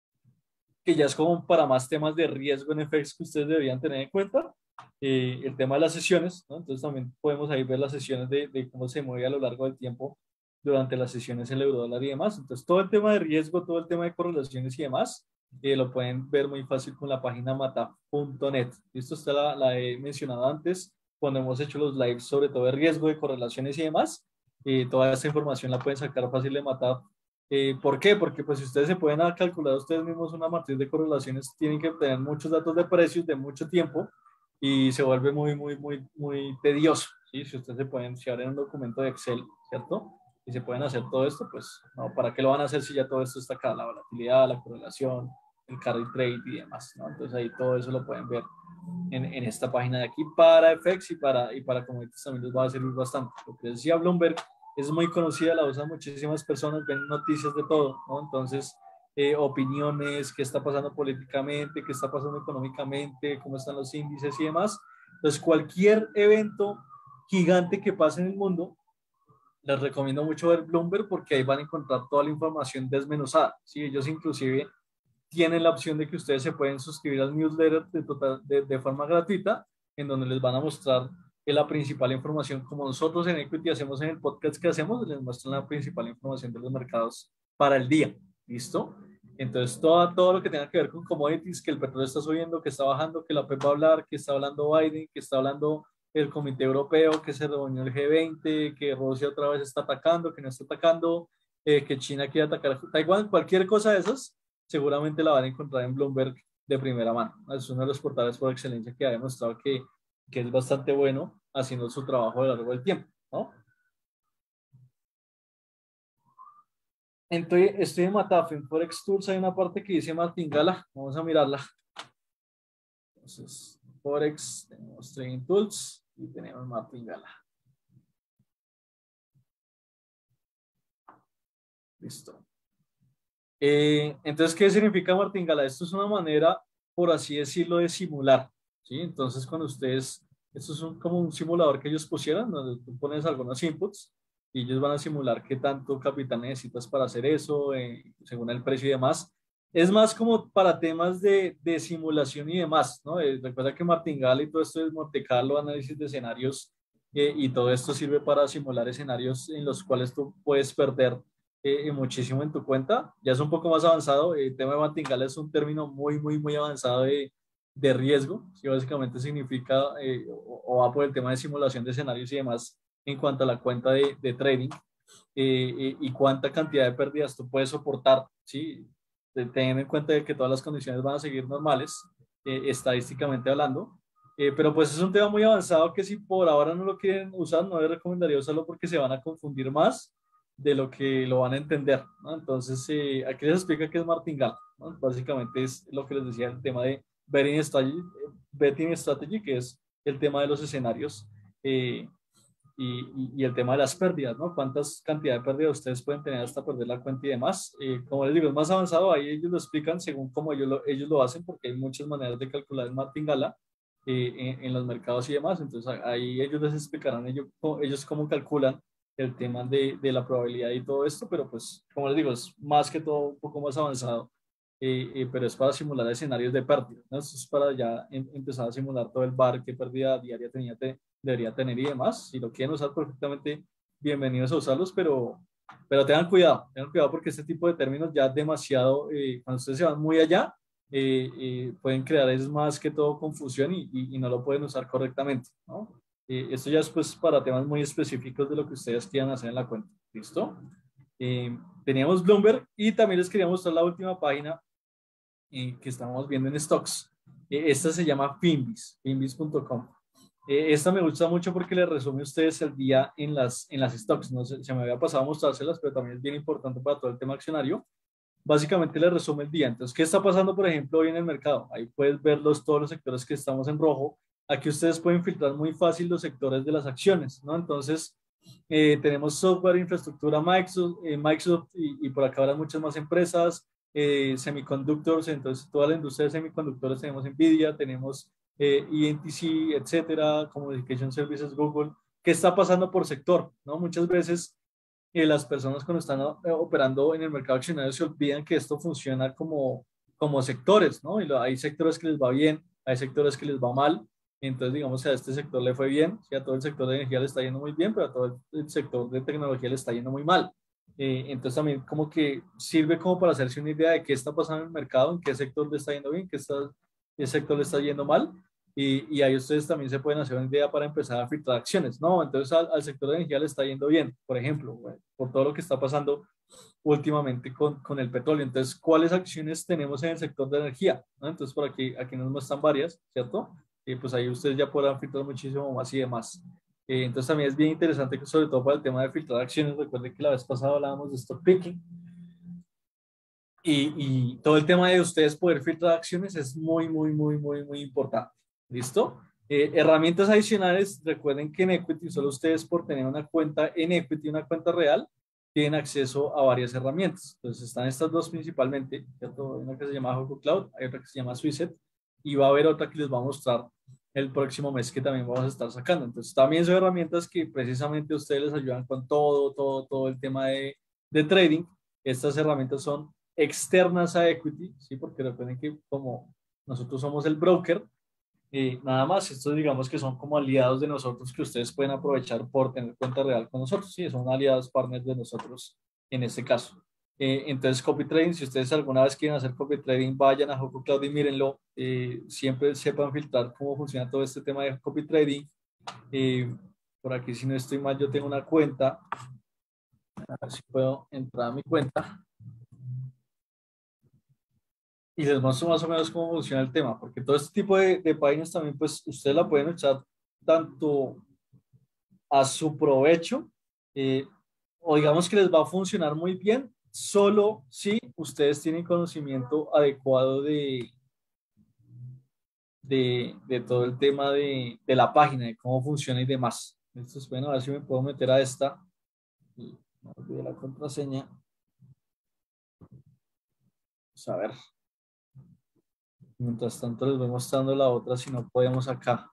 que ya es como para más temas de riesgo en F X que ustedes deberían tener en cuenta. Eh, el tema de las sesiones, ¿no? Entonces también podemos ahí ver las sesiones de, de cómo se mueve a lo largo del tiempo durante las sesiones el euro dólar y demás. Entonces todo el tema de riesgo, todo el tema de correlaciones y demás, eh, lo pueden ver muy fácil con la página mataf punto net. Esto está la, la he mencionado antes cuando hemos hecho los lives sobre todo de riesgo, de correlaciones y demás. Eh, toda esta información la pueden sacar fácil de Mataf. Eh, ¿Por qué? Porque pues si ustedes se pueden calcular ustedes mismos una matriz de correlaciones, tienen que obtener muchos datos de precios de mucho tiempo y se vuelve muy, muy, muy, muy tedioso, ¿sí? Si ustedes se pueden, si abren un documento de Excel, ¿cierto? Y se pueden hacer todo esto, pues, no, ¿para qué lo van a hacer si ya todo esto está acá? La volatilidad, la correlación, el carry trade y demás, ¿no? Entonces ahí todo eso lo pueden ver en, en esta página de aquí para F X y para, y para commodities también les va a servir bastante. Lo que decía Bloomberg es muy conocida, la usan muchísimas personas, ven noticias de todo, ¿no? Entonces, eh, opiniones, qué está pasando políticamente, qué está pasando económicamente, cómo están los índices y demás. Entonces, cualquier evento gigante que pase en el mundo, les recomiendo mucho ver Bloomberg porque ahí van a encontrar toda la información desmenuzada. ¿Sí? Ellos inclusive tienen la opción de que ustedes se pueden suscribir al newsletter de, total, de, de forma gratuita, en donde les van a mostrar la principal información, como nosotros en Equity hacemos en el podcast que hacemos, les muestran la principal información de los mercados para el día. ¿Listo? Entonces, todo, todo lo que tenga que ver con commodities, que el petróleo está subiendo, que está bajando, que la P E P va a hablar, que está hablando Biden, que está hablando el Comité Europeo, que se reunió el G veinte, que Rusia otra vez está atacando, que no está atacando, eh, que China quiere atacar a Taiwán, cualquier cosa de esas, seguramente la van a encontrar en Bloomberg de primera mano. Es uno de los portales por excelencia que ha demostrado que que es bastante bueno haciendo su trabajo a lo largo del tiempo, ¿no? Entonces, estoy en Matafe, en Forex Tools hay una parte que dice Martingala, vamos a mirarla. Entonces, Forex, tenemos Trading Tools y tenemos Martingala. Listo. Eh, entonces, ¿qué significa Martingala? Esto es una manera, por así decirlo, de simular, ¿sí? Entonces, cuando ustedes, esto es un, como un simulador que ellos pusieron, donde tú pones algunos inputs y ellos van a simular qué tanto capital necesitas para hacer eso, eh, según el precio y demás. Es más como para temas de, de simulación y demás, ¿no? Eh, recuerda que Martingala y todo esto es Monte Carlo, análisis de escenarios, eh, y todo esto sirve para simular escenarios en los cuales tú puedes perder eh, muchísimo en tu cuenta. Ya es un poco más avanzado. El tema de Martingala es un término muy, muy, muy avanzado de, de riesgo, que básicamente significa eh, o, o, va por el tema de simulación de escenarios y demás en cuanto a la cuenta de, de trading, eh, eh, y cuánta cantidad de pérdidas tú puedes soportar, ¿sí? Teniendo en cuenta de que todas las condiciones van a seguir normales, eh, estadísticamente hablando. Eh, pero pues es un tema muy avanzado que si por ahora no lo quieren usar, no les recomendaría usarlo porque se van a confundir más de lo que lo van a entender, ¿no? Entonces, eh, aquí les explica qué es Martingale, ¿no? Básicamente es lo que les decía, el tema de betting strategy, betting strategy, que es el tema de los escenarios, eh, y, y, y, el tema de las pérdidas, ¿no? ¿Cuántas cantidad de pérdidas ustedes pueden tener hasta perder la cuenta y demás? Eh, como les digo, es más avanzado, ahí ellos lo explican según cómo ellos lo, ellos lo hacen, porque hay muchas maneras de calcular el Martingala eh, en, en, los mercados y demás, entonces ahí ellos les explicarán ellos, ellos cómo calculan el tema de, de la probabilidad y todo esto, pero pues, como les digo, es más que todo un poco más avanzado, eh, eh, pero es para simular escenarios de pérdida, ¿no? Esto es para ya em, empezar a simular todo el bar, qué pérdida diaria tenía, te, debería tener y demás. Si lo quieren usar perfectamente, bienvenidos a usarlos, pero, pero tengan cuidado, tengan cuidado porque este tipo de términos ya demasiado, eh, cuando ustedes se van muy allá, eh, eh, pueden crear es más que todo confusión y, y, y no lo pueden usar correctamente, ¿no? Eh, esto ya es pues para temas muy específicos de lo que ustedes quieran hacer en la cuenta. ¿Listo? Eh, teníamos Bloomberg y también les quería mostrar la última página eh, que estamos viendo en stocks. Eh, esta se llama Finbis, finbis punto com. Eh, esta me gusta mucho porque le resume a ustedes el día en las, en las stocks. No sé, se me había pasado a mostrárselas, pero también es bien importante para todo el tema accionario. Básicamente le resume el día. Entonces, ¿qué está pasando, por ejemplo, hoy en el mercado? Ahí puedes ver los, todos los sectores que estamos en rojo. Aquí ustedes pueden filtrar muy fácil los sectores de las acciones, ¿no? Entonces, eh, tenemos software, infraestructura, Microsoft, eh, Microsoft y, y por acá habrá muchas más empresas, eh, semiconductors, entonces toda la industria de semiconductores, tenemos Nvidia, tenemos eh, E N T C, etcétera, Communication Services, Google. ¿Qué está pasando por sector? ¿No? Muchas veces eh, las personas cuando están eh, operando en el mercado accionario se olvidan que esto funciona como, como sectores, ¿no? Y lo, hay sectores que les va bien, hay sectores que les va mal. Entonces, digamos, a este sector le fue bien, si a todo el sector de energía le está yendo muy bien, pero a todo el sector de tecnología le está yendo muy mal. Eh, entonces, también como que sirve como para hacerse una idea de qué está pasando en el mercado, en qué sector le está yendo bien, qué, está, qué sector le está yendo mal. Y, y ahí ustedes también se pueden hacer una idea para empezar a filtrar acciones. No, entonces al, al sector de energía le está yendo bien, por ejemplo, bueno, por todo lo que está pasando últimamente con, con el petróleo. Entonces, ¿cuáles acciones tenemos en el sector de energía? ¿No? Entonces, por aquí, aquí nos muestran varias, ¿cierto? Y pues ahí ustedes ya podrán filtrar muchísimo más y demás. Eh, entonces, también es bien interesante, sobre todo para el tema de filtrar acciones. Recuerden que la vez pasada hablábamos de stock picking. Y, y todo el tema de ustedes poder filtrar acciones es muy, muy, muy, muy, muy importante. ¿Listo? Eh, herramientas adicionales, recuerden que en Equity solo ustedes por tener una cuenta en Equity, una cuenta real, tienen acceso a varias herramientas. Entonces están estas dos principalmente, ¿cierto? Hay una que se llama Hogo Cloud, hay otra que se llama Suicet y va a haber otra que les va a mostrar el próximo mes que también vamos a estar sacando. Entonces también son herramientas que precisamente a ustedes les ayudan con todo, todo, todo el tema de, de trading. Estas herramientas son externas a Equity, ¿sí? Porque recuerden que como nosotros somos el broker, eh, nada más, estos digamos que son como aliados de nosotros que ustedes pueden aprovechar por tener cuenta real con nosotros, sí, son aliados partners de nosotros en este caso. Eh, entonces, copy trading, si ustedes alguna vez quieren hacer copy trading, vayan a Hogo Cloud y mírenlo, eh, siempre sepan filtrar cómo funciona todo este tema de copy trading. Eh, por aquí, si no estoy mal, yo tengo una cuenta, a ver si puedo entrar a mi cuenta y les muestro más o menos cómo funciona el tema, porque todo este tipo de, de páginas también, pues, ustedes la pueden usar tanto a su provecho, eh, o digamos que les va a funcionar muy bien, solo si ustedes tienen conocimiento adecuado de, de, de todo el tema de, de la página, de cómo funciona y demás. Entonces, bueno, a ver si me puedo meter a esta. Y no olvidé la contraseña. Vamos a ver. Mientras tanto les voy mostrando la otra si no podemos acá.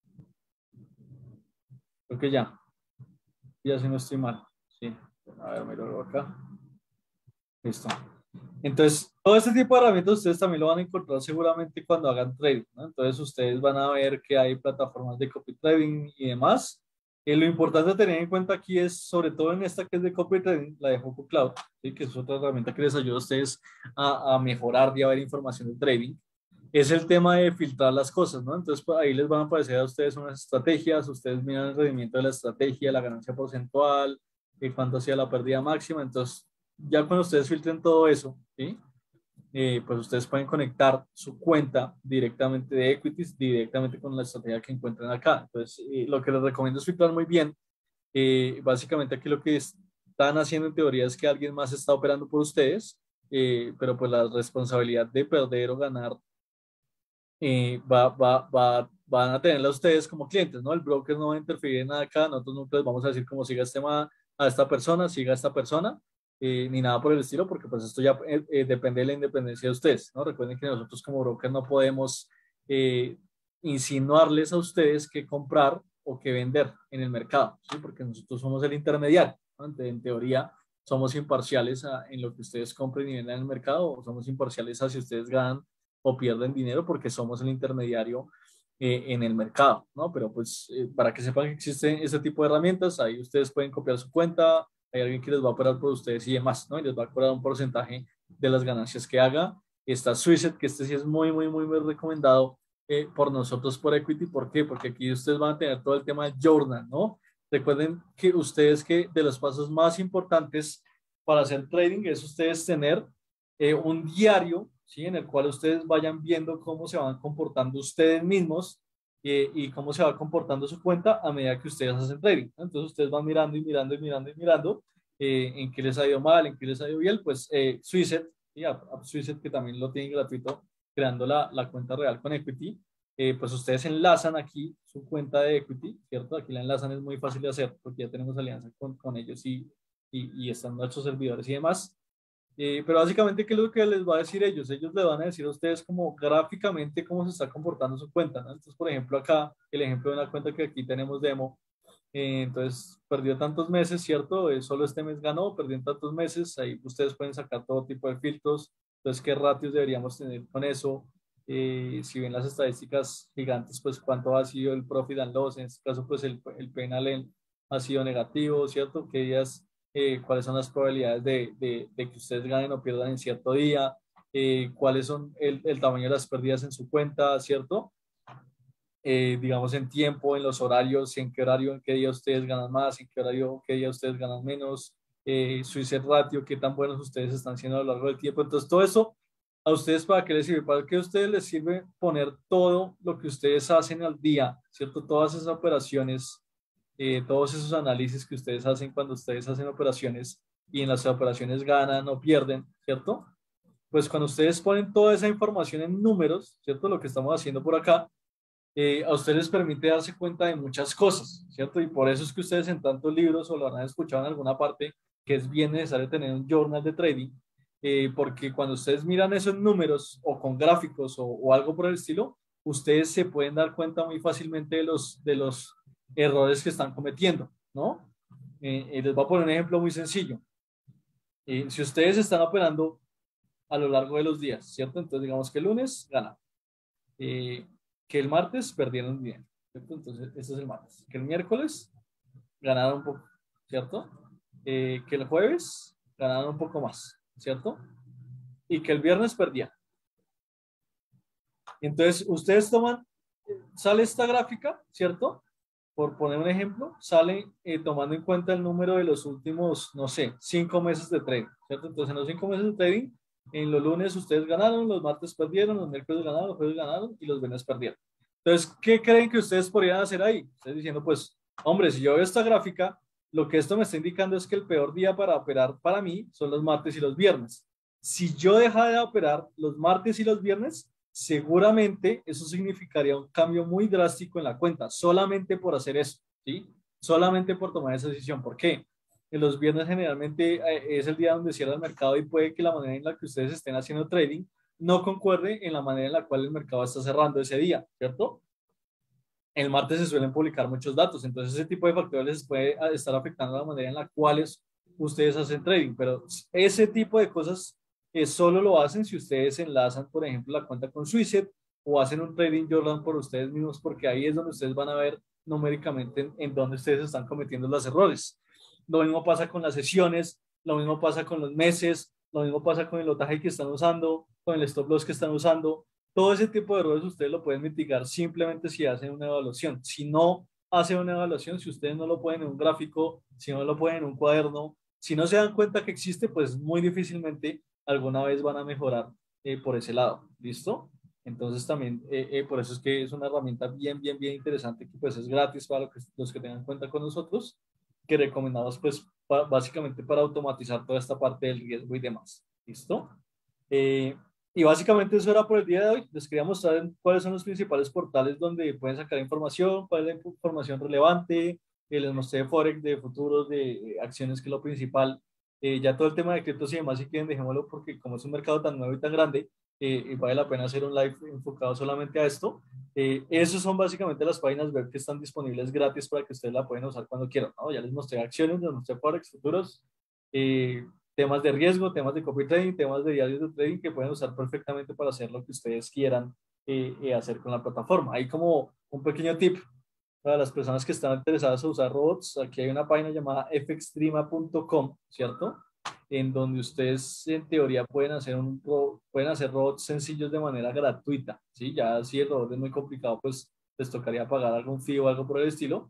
Creo que ya. Ya si no estoy mal. Sí. A ver, miro acá. Listo. Entonces, todo este tipo de herramientas ustedes también lo van a encontrar seguramente cuando hagan trading, ¿no? Entonces, ustedes van a ver que hay plataformas de copy trading y demás. Eh, lo importante a tener en cuenta aquí es, sobre todo en esta que es de copy trading, la de Hoku Cloud, ¿sí? Que es otra herramienta que les ayuda a ustedes a, a mejorar y a ver información de trading, es el tema de filtrar las cosas, ¿no? Entonces, pues, ahí les van a aparecer a ustedes unas estrategias, ustedes miran el rendimiento de la estrategia, la ganancia porcentual, y cuánto hacía la pérdida máxima. Entonces, ya cuando ustedes filtren todo eso, ¿sí? Eh, pues ustedes pueden conectar su cuenta directamente de Equities, directamente con la estrategia que encuentran acá. Entonces, eh, lo que les recomiendo es filtrar muy bien. Eh, básicamente aquí lo que están haciendo en teoría es que alguien más está operando por ustedes, eh, pero pues la responsabilidad de perder o ganar eh, va, va, va, van a tenerla ustedes como clientes, ¿no? El broker no va a interferir en nada acá, nosotros nunca les vamos a decir cómo siga este ma- a esta persona, siga a esta persona, eh, ni nada por el estilo, porque pues esto ya eh, eh, depende de la independencia de ustedes, ¿no? Recuerden que nosotros como broker no podemos eh, insinuarles a ustedes qué comprar o qué vender en el mercado, ¿sí? Porque nosotros somos el intermediario, ¿no? En, en teoría somos imparciales a, en lo que ustedes compren y vendan en el mercado, o somos imparciales a si ustedes ganan o pierden dinero porque somos el intermediario eh, en el mercado, ¿no? Pero pues eh, para que sepan que existen este tipo de herramientas, ahí ustedes pueden copiar su cuenta, hay alguien que les va a operar por ustedes y demás, ¿no? Y les va a cobrar un porcentaje de las ganancias que haga. Está Swisset, que este sí es muy, muy, muy, muy recomendado eh, por nosotros por Equity. ¿Por qué? Porque aquí ustedes van a tener todo el tema de journal, ¿no? Recuerden que ustedes que de los pasos más importantes para hacer trading es ustedes tener eh, un diario, ¿sí? En el cual ustedes vayan viendo cómo se van comportando ustedes mismos eh, y cómo se va comportando su cuenta a medida que ustedes hacen trading, ¿no? Entonces ustedes van mirando y mirando y mirando y mirando eh, en qué les ha ido mal, en qué les ha ido bien. Pues eh, Swisset, ¿sí? Swisset, que también lo tienen gratuito, creando la, la cuenta real con Equity, eh, pues ustedes enlazan aquí su cuenta de Equity, ¿cierto? Aquí la enlazan, es muy fácil de hacer porque ya tenemos alianza con, con ellos y, y, y están nuestros servidores y demás. Eh, pero básicamente, ¿qué es lo que les va a decir ellos? Ellos les van a decir a ustedes como gráficamente cómo se está comportando su cuenta, ¿no? Entonces, por ejemplo, acá, el ejemplo de una cuenta que aquí tenemos demo, eh, entonces perdió tantos meses, ¿cierto? Eh, solo este mes ganó, perdió en tantos meses, ahí ustedes pueden sacar todo tipo de filtros, entonces, ¿qué ratios deberíamos tener con eso? Eh, si ven las estadísticas gigantes, pues cuánto ha sido el profit and loss, en este caso, pues el, el P and L ha sido negativo, ¿cierto? ¿Qué días eh, cuáles son las probabilidades de, de, de, que ustedes ganen o pierdan en cierto día, eh, cuáles son el, el, tamaño de las pérdidas en su cuenta, ¿cierto? Eh, digamos en tiempo, en los horarios, en qué horario, en qué día ustedes ganan más, en qué horario, qué día ustedes ganan menos, eh, su I C ratio, qué tan buenos ustedes están siendo a lo largo del tiempo. Entonces, todo eso, ¿a ustedes para qué les sirve? Para que a ustedes les sirve poner todo lo que ustedes hacen al día, ¿cierto? Todas esas operaciones, eh, todos esos análisis que ustedes hacen cuando ustedes hacen operaciones y en las operaciones ganan o pierden, ¿cierto? Pues cuando ustedes ponen toda esa información en números, ¿cierto? Lo que estamos haciendo por acá, eh, a ustedes les permite darse cuenta de muchas cosas, ¿cierto? Y por eso es que ustedes en tantos libros o lo han escuchado en alguna parte, que es bien necesario tener un journal de trading, eh, porque cuando ustedes miran esos números o con gráficos o, o algo por el estilo, ustedes se pueden dar cuenta muy fácilmente de los, de los errores que están cometiendo, ¿no? Eh, eh, les voy a poner un ejemplo muy sencillo. Eh, si ustedes están operando a lo largo de los días, ¿cierto? Entonces digamos que el lunes ganan, eh, que el martes perdieron dinero, ¿cierto? Entonces este es el martes, que el miércoles ganaron un poco, ¿cierto? Eh, que el jueves ganaron un poco más, ¿cierto? Y que el viernes perdían. Entonces ustedes toman, sale esta gráfica, ¿cierto? Por poner un ejemplo, sale eh, tomando en cuenta el número de los últimos, no sé, cinco meses de trading, ¿cierto? Entonces, en los cinco meses de trading, en los lunes ustedes ganaron, los martes perdieron, los miércoles ganaron, los jueves ganaron y los viernes perdieron. Entonces, ¿qué creen que ustedes podrían hacer ahí? Ustedes diciendo, pues, hombre, si yo veo esta gráfica, lo que esto me está indicando es que el peor día para operar para mí son los martes y los viernes. Si yo dejara de operar los martes y los viernes, seguramente eso significaría un cambio muy drástico en la cuenta, solamente por hacer eso, ¿sí? Solamente por tomar esa decisión. ¿Por qué? En los viernes generalmente eh, es el día donde cierra el mercado y puede que la manera en la que ustedes estén haciendo trading no concuerde en la manera en la cual el mercado está cerrando ese día, ¿cierto? El martes se suelen publicar muchos datos, entonces ese tipo de factores les puede estar afectando la manera en la cual ustedes hacen trading, pero ese tipo de cosas eh, solo lo hacen si ustedes enlazan, por ejemplo, la cuenta con Swisset o hacen un trading Jordan por ustedes mismos, porque ahí es donde ustedes van a ver numéricamente en, en dónde ustedes están cometiendo los errores. Lo mismo pasa con las sesiones, lo mismo pasa con los meses, lo mismo pasa con el lotaje que están usando, con el stop loss que están usando. Todo ese tipo de errores ustedes lo pueden mitigar simplemente si hacen una evaluación. Si no hacen una evaluación, si ustedes no lo pueden en un gráfico, si no lo pueden en un cuaderno, si no se dan cuenta que existe, pues muy difícilmente alguna vez van a mejorar eh, por ese lado. ¿Listo? Entonces también eh, eh, por eso es que es una herramienta bien, bien, bien interesante que pues es gratis para los que, los que tengan cuenta con nosotros, que recomendamos pues pa, básicamente para automatizar toda esta parte del riesgo y demás. ¿Listo? Eh, y básicamente eso era por el día de hoy. Les quería mostrar cuáles son los principales portales donde pueden sacar información, cuál es la información relevante. Eh, les mostré Forex, de futuros, de eh, acciones, que es lo principal. Eh, ya todo el tema de criptos y demás, si quieren, dejémoslo porque como es un mercado tan nuevo y tan grande, eh, vale la pena hacer un live enfocado solamente a esto. Eh, esos son básicamente las páginas web que están disponibles gratis para que ustedes la pueden usar cuando quieran, ¿no? Ya les mostré acciones, les mostré Forex, futuros, eh, temas de riesgo, temas de copy trading, temas de diarios de trading que pueden usar perfectamente para hacer lo que ustedes quieran eh, eh, hacer con la plataforma. Hay como un pequeño tip para las personas que están interesadas en usar robots. Aquí hay una página llamada f extrema punto com, ¿cierto? En donde ustedes en teoría pueden hacer, un, pueden hacer robots sencillos de manera gratuita, ¿sí? Ya si el robot es muy complicado, pues les tocaría pagar algún fee o algo por el estilo,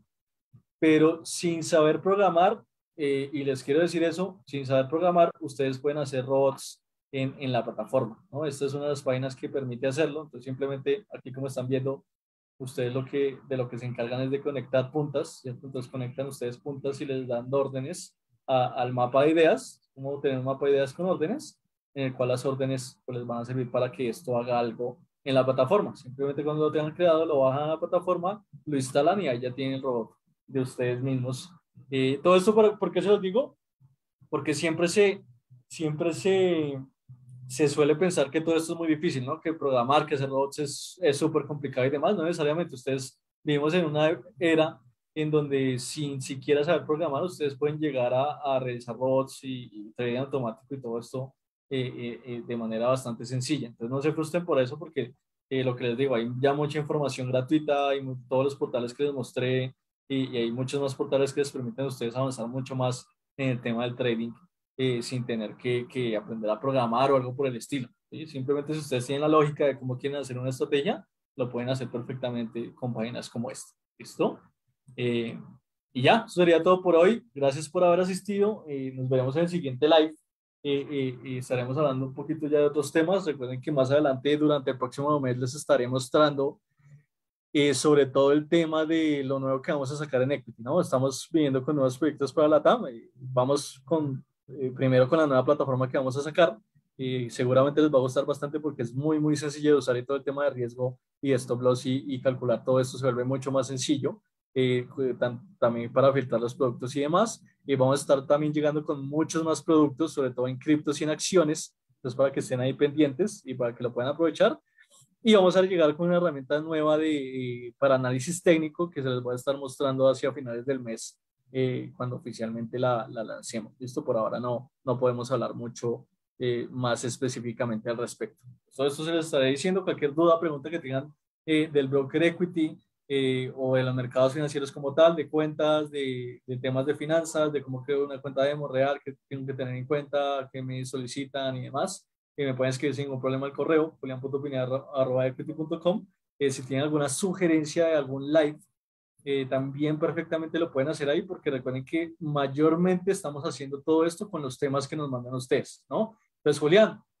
pero sin saber programar, eh, y les quiero decir eso, sin saber programar, ustedes pueden hacer robots en, en la plataforma, ¿no? Esta es una de las páginas que permite hacerlo, entonces simplemente aquí como están viendo, ustedes lo que, de lo que se encargan es de conectar puntas, ¿cierto? Entonces conectan ustedes puntas y les dan órdenes a, al mapa de ideas, como tener un mapa de ideas con órdenes, en el cual las órdenes pues, les van a servir para que esto haga algo en la plataforma. Simplemente cuando lo tengan creado, lo bajan a la plataforma, lo instalan y ahí ya tienen el robot de ustedes mismos. Eh, todo esto, por, ¿por qué se los digo? Porque siempre se, siempre se, se suele pensar que todo esto es muy difícil, ¿no? Que programar, que hacer robots es súper complicado y demás. No necesariamente. Ustedes vivimos en una era en donde sin siquiera saber programar, ustedes pueden llegar a, a realizar robots y, y trading automático y todo esto eh, eh, eh, de manera bastante sencilla. Entonces no se frustren por eso porque eh, lo que les digo, hay ya mucha información gratuita, hay todos los portales que les mostré y, y hay muchos más portales que les permiten a ustedes avanzar mucho más en el tema del trading eh, sin tener que, que, aprender a programar o algo por el estilo. ¿Sí? Simplemente si ustedes tienen la lógica de cómo quieren hacer una estrategia, lo pueden hacer perfectamente con páginas como esta. ¿Listo? Eh, y ya, eso sería todo por hoy. Gracias por haber asistido. Eh, nos veremos en el siguiente live. Eh, eh, y estaremos hablando un poquito ya de otros temas. Recuerden que más adelante, durante el próximo mes, les estaré mostrando eh, sobre todo el tema de lo nuevo que vamos a sacar en Equity, ¿no? Estamos viniendo con nuevos proyectos para la T A M. Eh, vamos con, eh, primero con la nueva plataforma que vamos a sacar y seguramente les va a gustar bastante porque es muy, muy sencillo de usar y todo el tema de riesgo y stop loss y, y calcular todo esto se vuelve mucho más sencillo. Eh, tan, también para filtrar los productos y demás. Y vamos a estar también llegando con muchos más productos, sobre todo en criptos y en acciones, entonces para que estén ahí pendientes y para que lo puedan aprovechar. Y vamos a llegar con una herramienta nueva de, eh, para análisis técnico que se les voy a estar mostrando hacia finales del mes, eh, cuando oficialmente la, la lancemos. Listo, por ahora no, no podemos hablar mucho eh, más específicamente al respecto. Todo esto se les estaré diciendo. Cualquier duda, pregunta que tengan eh, del broker equity eh, o de los mercados financieros como tal, de cuentas, de, de temas de finanzas, de cómo creo una cuenta de real, que tengo que tener en cuenta, que me solicitan y demás. Y me pueden escribir sin ningún problema al correo, julián punto pineda arroba equity punto com. Eh, si tienen alguna sugerencia de algún live, eh, también perfectamente lo pueden hacer ahí, porque recuerden que mayormente estamos haciendo todo esto con los temas que nos mandan ustedes, ¿no? Entonces, Julián,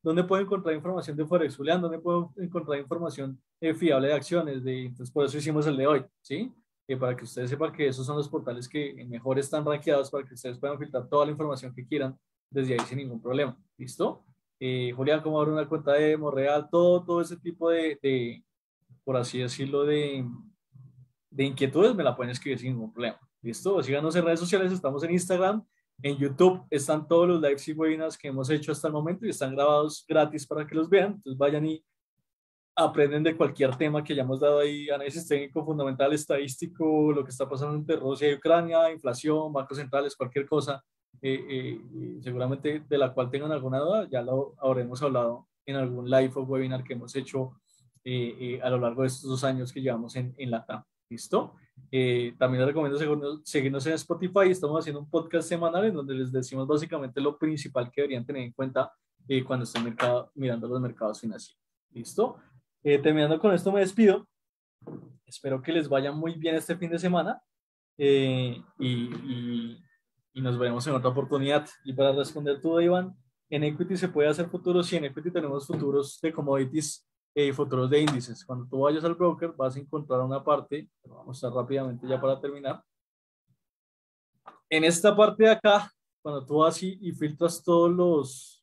¿Dónde puedo encontrar información de Forex, Julián? ¿Dónde puedo encontrar información eh, fiable de acciones? De, entonces, por eso hicimos el de hoy, ¿sí? Eh, para que ustedes sepan que esos son los portales que mejor están rankeados para que ustedes puedan filtrar toda la información que quieran desde ahí sin ningún problema. ¿Listo? Eh, Julián, cómo abrir una cuenta de Monreal, todo, todo ese tipo de, de por así decirlo, de, de inquietudes, me la pueden escribir sin ningún problema. ¿Listo? Síganos en redes sociales, estamos en Instagram, en YouTube están todos los lives y webinars que hemos hecho hasta el momento y están grabados gratis para que los vean. Entonces vayan y aprenden de cualquier tema que hayamos dado ahí, análisis técnico, fundamental, estadístico, lo que está pasando entre Rusia y Ucrania, inflación, bancos centrales, cualquier cosa, eh, eh, seguramente de la cual tengan alguna duda, ya lo habremos hablado en algún live o webinar que hemos hecho eh, eh, a lo largo de estos dos años que llevamos en, en LATAM. ¿Listo? Eh, también les recomiendo seguirnos, seguirnos en Spotify. Estamos haciendo un podcast semanal en donde les decimos básicamente lo principal que deberían tener en cuenta eh, cuando estén mercado, mirando los mercados financieros. ¿Listo? Eh, terminando con esto me despido. Espero que les vaya muy bien este fin de semana eh, y, y, y nos veremos en otra oportunidad. Y para responder todo, Iván, en Equity se puede hacer futuros y en Equity tenemos futuros de commodities y eh, futuros de índices. Cuando tú vayas al broker vas a encontrar una parte, lo vamos a mostrar rápidamente ya para terminar. En esta parte de acá, cuando tú vas y, y filtras todos los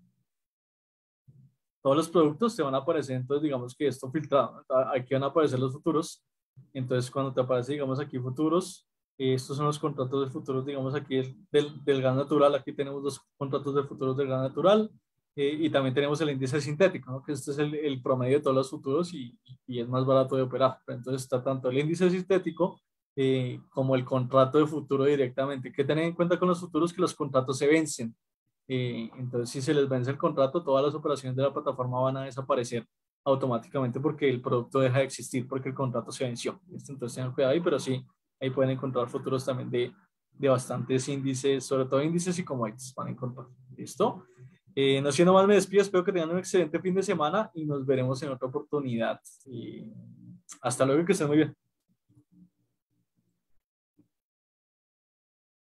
todos los productos te van a aparecer, entonces digamos que esto filtrado, aquí van a aparecer los futuros, entonces cuando te aparece digamos aquí futuros, eh, estos son los contratos de futuros, digamos aquí del, del gas natural, aquí tenemos dos contratos de futuros del gas natural, eh, y también tenemos el índice sintético, ¿no? Que este es el, el promedio de todos los futuros y, y es más barato de operar, entonces está tanto el índice sintético eh, como el contrato de futuro directamente. ¿Qué tener en cuenta con los futuros? Que los contratos se vencen. Eh, entonces, si se les vence el contrato, todas las operaciones de la plataforma van a desaparecer automáticamente porque el producto deja de existir, porque el contrato se venció. Entonces, tengan cuidado ahí, pero sí, ahí pueden encontrar futuros también de, de bastantes índices, sobre todo índices y commodities van a encontrar. ¿Listo? Eh, no siendo más, me despido. Espero que tengan un excelente fin de semana y nos veremos en otra oportunidad. Y hasta luego y que estén muy bien.